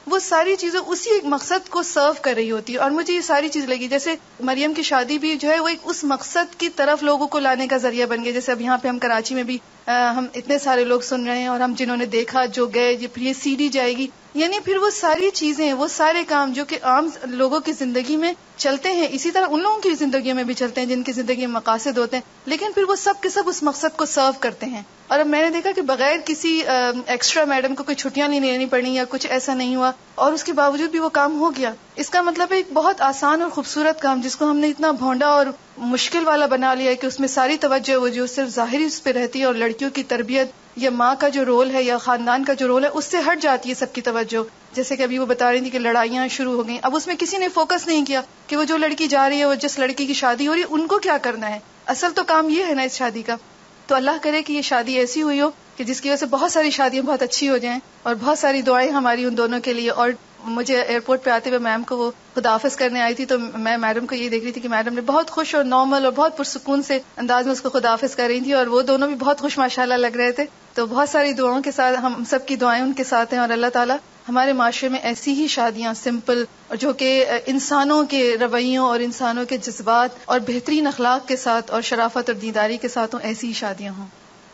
وہ ساری چیزیں اسی ایک مقصد کو سرو کر رہی ہوتی ہے. اور مجھے یہ ساری چیز لگی جیسے مریم کی شادی بھی جو ہے وہ ایک اس مقصد کی طرف لوگوں کو لانے کا ذریعہ بن گیا. جیسے اب یہاں پہ ہم کراچی میں بھی ہم اتنے سارے لوگ سن رہے ہیں اور ہم جنہوں نے دیکھا جو گئے یہ پھر یہ سی ڈی جائے گی, یعنی پھر وہ ساری چیزیں وہ سارے کام جو کہ عام لوگوں کی زندگی میں چلتے ہیں اسی طرح ان لوگوں کی زندگیوں میں بھی چلتے ہیں جن کی زندگی میں مقاصد ہوتے ہیں, لیکن پھر وہ سب کے سب اس مقصد کو سرو کرتے ہیں. اور اب میں نے دیکھا کہ بغیر کسی ایکسٹرا میڈم کو کوئی چھٹیاں نہیں لینی پڑی یا کچھ ایسا نہیں ہوا اور اس کے باوجود بھی وہ کام ہو گیا. اس کا مطلب ہے ایک بہت آسان اور خوبصورت کام جس کو ہم نے اتنا بھونڈا اور مشکل والا بنا لیا ہے کہ اس میں ساری توجہ وہ جو صرف ظاہری اس پہ رہتی ہے اور لڑکیوں کی تربیت یا ماں کا جو رول ہے یا خاندان کا جو رول ہے اس سے ہٹ جاتی ہے سب کی توجہ. جیسے کہ ابھی وہ بتا رہی تھی کہ لڑائیاں شروع ہو گئیں, اب اس میں کسی نے فوکس نہیں کیا کہ وہ جو لڑکی جا رہی ہے وہ جس لڑکی کی شادی ہو رہی ہے ان کو کیا کرنا ہے. اصل تو کام یہ ہے نا اس شادی کا. تو اللہ کرے کہ یہ شادی ایسی ہوئی ہو کہ جس کی وجہ سے بہت ساری شادیاں بہت اچھی ہو جائیں اور بہت ساری دعائیں ہماری ان دونوں کے لیے. اور مجھے ایئرپورٹ پہ آتے ہوئے میم کو وہ خداحافظ کرنے آئی تھی تو میں میڈم کو یہ دیکھ رہی تھی کہ میڈم نے بہت خوش اور نارمل اور بہت پرسکون سے انداز میں اس کو خداحافظ کر رہی تھی اور وہ دونوں بھی بہت خوش ماشاءاللہ لگ رہے تھے. تو بہت ساری دعاؤں کے ساتھ ہم سب کی دعائیں ان کے ساتھ ہیں اور اللہ تعالیٰ ہمارے معاشرے میں ایسی ہی شادیاں سمپل اور جو کہ انسانوں کے رویوں اور انسانوں کے جذبات اور بہترین اخلاق کے ساتھ اور شرافت اور دینداری کے ساتھ ہوں, ایسی ہی شادیاں ہوں.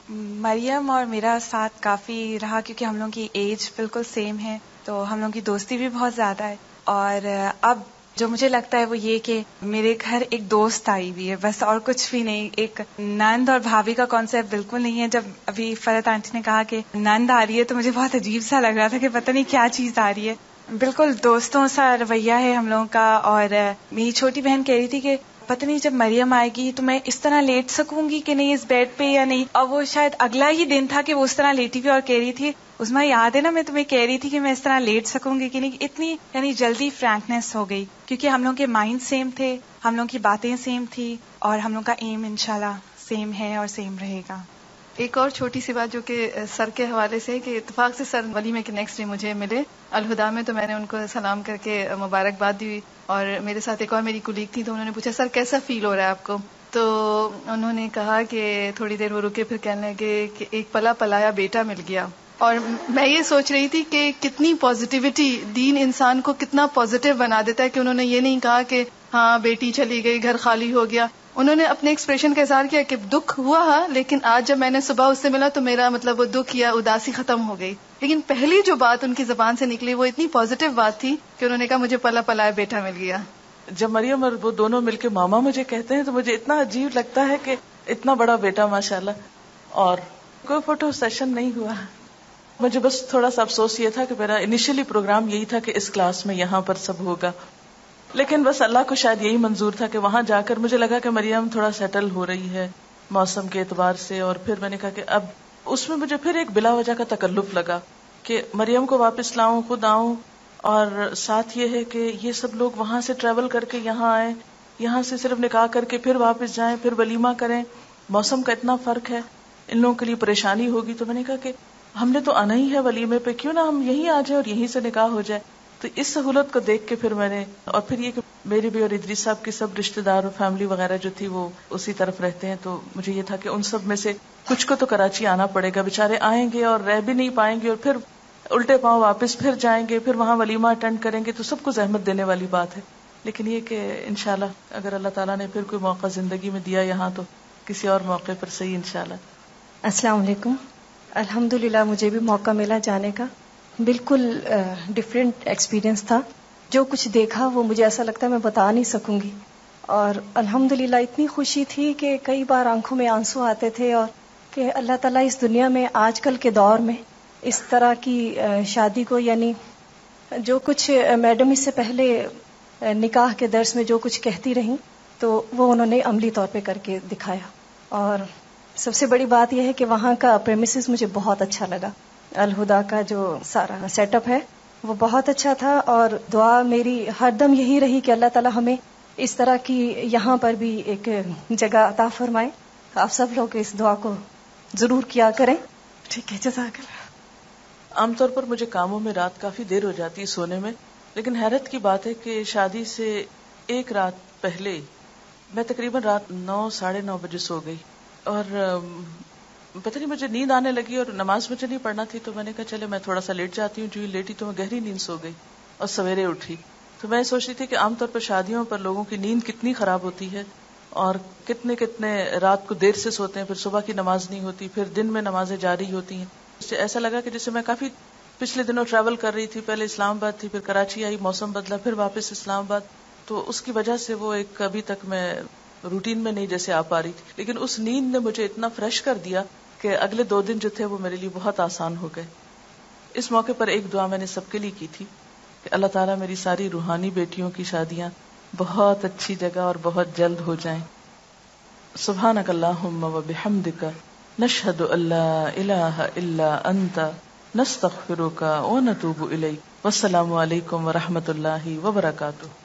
مریم اور میرا ساتھ کافی رہا کیونکہ ہم لوگوں کی ایج بالکل سیم ہے تو ہم لوگوں کی دوستی بھی بہت زیادہ ہے. اور اب جو مجھے لگتا ہے وہ یہ کہ میرے گھر ایک دوست آئی ہوئی ہے, بس اور کچھ بھی نہیں. ایک نند اور بھابھی کا کانسیپٹ بالکل نہیں ہے. جب ابھی فرحت آنٹی نے کہا کہ نند آ رہی ہے تو مجھے بہت عجیب سا لگ رہا تھا کہ پتہ نہیں کیا چیز آ رہی ہے. بالکل دوستوں سا رویہ ہے ہم لوگوں کا. اور میری چھوٹی بہن کہہ رہی تھی کہ پتہ نہیں جب مریم آئے گی تو میں اس طرح لیٹ سکوں گی کہ نہیں اس بیڈ پہ یا نہیں. اور وہ شاید اگلا ہی دن تھا کہ وہ اس طرح لیٹی ہوئی اور کہہ رہی تھی اس میں یاد ہے نا میں تمہیں کہہ رہی تھی کہ میں اس طرح لیٹ سکوں گی کہ نہیں. اتنی یعنی جلدی فرینکنیس ہو گئی کیونکہ ہم لوگوں کے مائنڈ سیم تھے, ہم لوگوں کی باتیں سیم تھی اور ہم لوگوں کا ایم انشاءاللہ سیم ہے اور سیم رہے گا. ایک اور چھوٹی سی بات جو کہ سر کے حوالے سے کہ اتفاق سے سر ولیمے کے نیکسٹ ڈے مجھے ملے الہدا میں, تو میں نے ان کو سلام کر کے مبارکباد دی. اور میرے ساتھ ایک اور میری کولیگ تھی تو انہوں نے پوچھا سر کیسا فیل ہو رہا ہے آپ کو. تو انہوں نے کہا کہ تھوڑی دیر وہ رکے پھر کہنے لگے کہ ایک پلا پلایا بیٹا مل گیا. اور میں یہ سوچ رہی تھی کہ کتنی پازیٹیوٹی دین انسان کو کتنا پازیٹیو بنا دیتا ہے کہ انہوں نے یہ نہیں کہا کہ ہاں بیٹی چلی گئی گھر خالی ہو گیا. انہوں نے اپنے ایکسپریشن کا اظہار کیا کہ دکھ ہوا لیکن آج جب میں نے صبح اس سے ملا تو میرا مطلب وہ دکھ یا اداسی ختم ہو گئی. لیکن پہلی جو بات ان کی زبان سے نکلی وہ اتنی پازیٹیو بات تھی کہ انہوں نے کہا مجھے پلا پلایا بیٹا مل گیا. جب مریم اور وہ دونوں مل کے ماما مجھے کہتے ہیں تو مجھے اتنا عجیب لگتا ہے کہ اتنا بڑا بیٹا ماشاءاللہ. اور کوئی فوٹو سیشن نہیں ہوا. مجھے بس تھوڑا سا افسوس یہ تھا کہ میرا انیشلی پروگرام یہی تھا کہ اس کلاس میں یہاں پر سب ہوگا, لیکن بس اللہ کو شاید یہی منظور تھا کہ وہاں جا کر مجھے لگا کہ مریم تھوڑا سیٹل ہو رہی ہے موسم کے اعتبار سے. اور پھر میں نے کہا کہ اب اس میں مجھے پھر ایک بلا وجہ کا تکلف لگا کہ مریم کو واپس لاؤں, خود آؤں. اور ساتھ یہ ہے کہ یہ سب لوگ وہاں سے ٹریول کر کے یہاں آئے, یہاں سے صرف نکاح کر کے پھر واپس جائیں, پھر ولیمہ کریں. موسم کا اتنا فرق ہے, ان لوگوں کے لیے پریشانی ہوگی. تو میں نے کہا کہ ہم نے تو آنا ہی ہے ولیمے پہ, کیوں نہ ہم یہیں آ جائیں اور یہیں سے نکاح ہو جائے. تو اس سہولت کو دیکھ کے پھر میں نے, اور پھر یہ کہ میری بھی اور ادریس صاحب کی سب رشتہ دار اور فیملی وغیرہ جو تھی وہ اسی طرف رہتے ہیں, تو مجھے یہ تھا کہ ان سب میں سے کچھ کو تو کراچی آنا پڑے گا. بےچارے آئیں گے اور رہ بھی نہیں پائیں گے اور پھر الٹے پاؤں واپس پھر جائیں گے, پھر وہاں ولیمہ اٹینڈ کریں گے, تو سب کو زحمت دینے والی بات ہے. لیکن یہ کہ انشاءاللہ اگر اللہ تعالیٰ نے پھر کوئی موقع زندگی میں دیا یہاں تو کسی اور موقع پر صحیح انشاءاللہ. السلام علیکم. الحمدللہ مجھے بھی موقع ملا جانے کا. بالکل ڈفرینٹ ایکسپیرینس تھا. جو کچھ دیکھا وہ مجھے ایسا لگتا ہے میں بتا نہیں سکوں گی. اور الحمدللہ اتنی خوشی تھی کہ کئی بار آنکھوں میں آنسو آتے تھے, اور کہ اللہ تعالیٰ اس دنیا میں آج کل کے دور میں اس طرح کی شادی کو, یعنی جو کچھ میڈم اس سے پہلے نکاح کے درس میں جو کچھ کہتی رہیں تو وہ انہوں نے عملی طور پہ کر کے دکھایا. اور سب سے بڑی بات یہ ہے کہ وہاں کا پریمیسز مجھے بہت اچھا لگا. الہدا کا جو سارا سیٹ اپ ہے وہ بہت اچھا تھا. اور دعا میری ہر دم یہی رہی کہ اللہ تعالیٰ ہمیں اس طرح کی یہاں پر بھی ایک جگہ عطا فرمائے. آپ سب لوگ اس دعا کو ضرور کیا کریں. ٹھیک ہے, جزاک اللہ. عام طور پر مجھے کاموں میں رات کافی دیر ہو جاتی ہے سونے میں, لیکن حیرت کی بات ہے کہ شادی سے ایک رات پہلے میں تقریباً رات نو ساڑھے نو بجے سو گئی. اور پتہ نہیں مجھے نیند آنے لگی اور نماز مجھے نہیں پڑھنا تھی، تو میں نے کہا چلے میں تھوڑا سا لیٹ جاتی ہوں. جو ہی لیٹی تو میں گہری نیند سو گئی اور سویرے اٹھی. تو میں سوچ رہی تھی کہ عام طور پر شادیوں پر لوگوں کی نیند کتنی خراب ہوتی ہے اور کتنے کتنے رات کو دیر سے سوتے ہیں، پھر صبح کی نماز نہیں ہوتی، پھر دن میں نمازیں جاری ہوتی ہیں. اس سے ایسا لگا کہ جیسے میں کافی پچھلے دنوں ٹریول کر رہی تھی، پہلے اسلام آباد تھی، پھر کراچی آئی، موسم بدلا، پھر واپس اسلام آباد. تو اس کی وجہ سے وہ ایک ابھی تک میں روٹین میں نہیں جیسے آ پا رہی تھی. لیکن اس نیند نے مجھے اتنا فریش کر دیا کہ اگلے دو دن جو تھے وہ میرے لیے بہت آسان ہو گئے. اس موقع پر ایک دعا میں نے سب کے لیے کی تھی کہ اللہ تعالیٰ میری ساری روحانی بیٹیوں کی شادیاں بہت اچھی جگہ اور بہت جلد ہو جائیں. سبحانک اللہم و بحمدک نشہد ان لا الہ الا انت نستغفرک و نتوب الیک. والسلام علیکم و رحمۃ اللہ وبرکاتہ.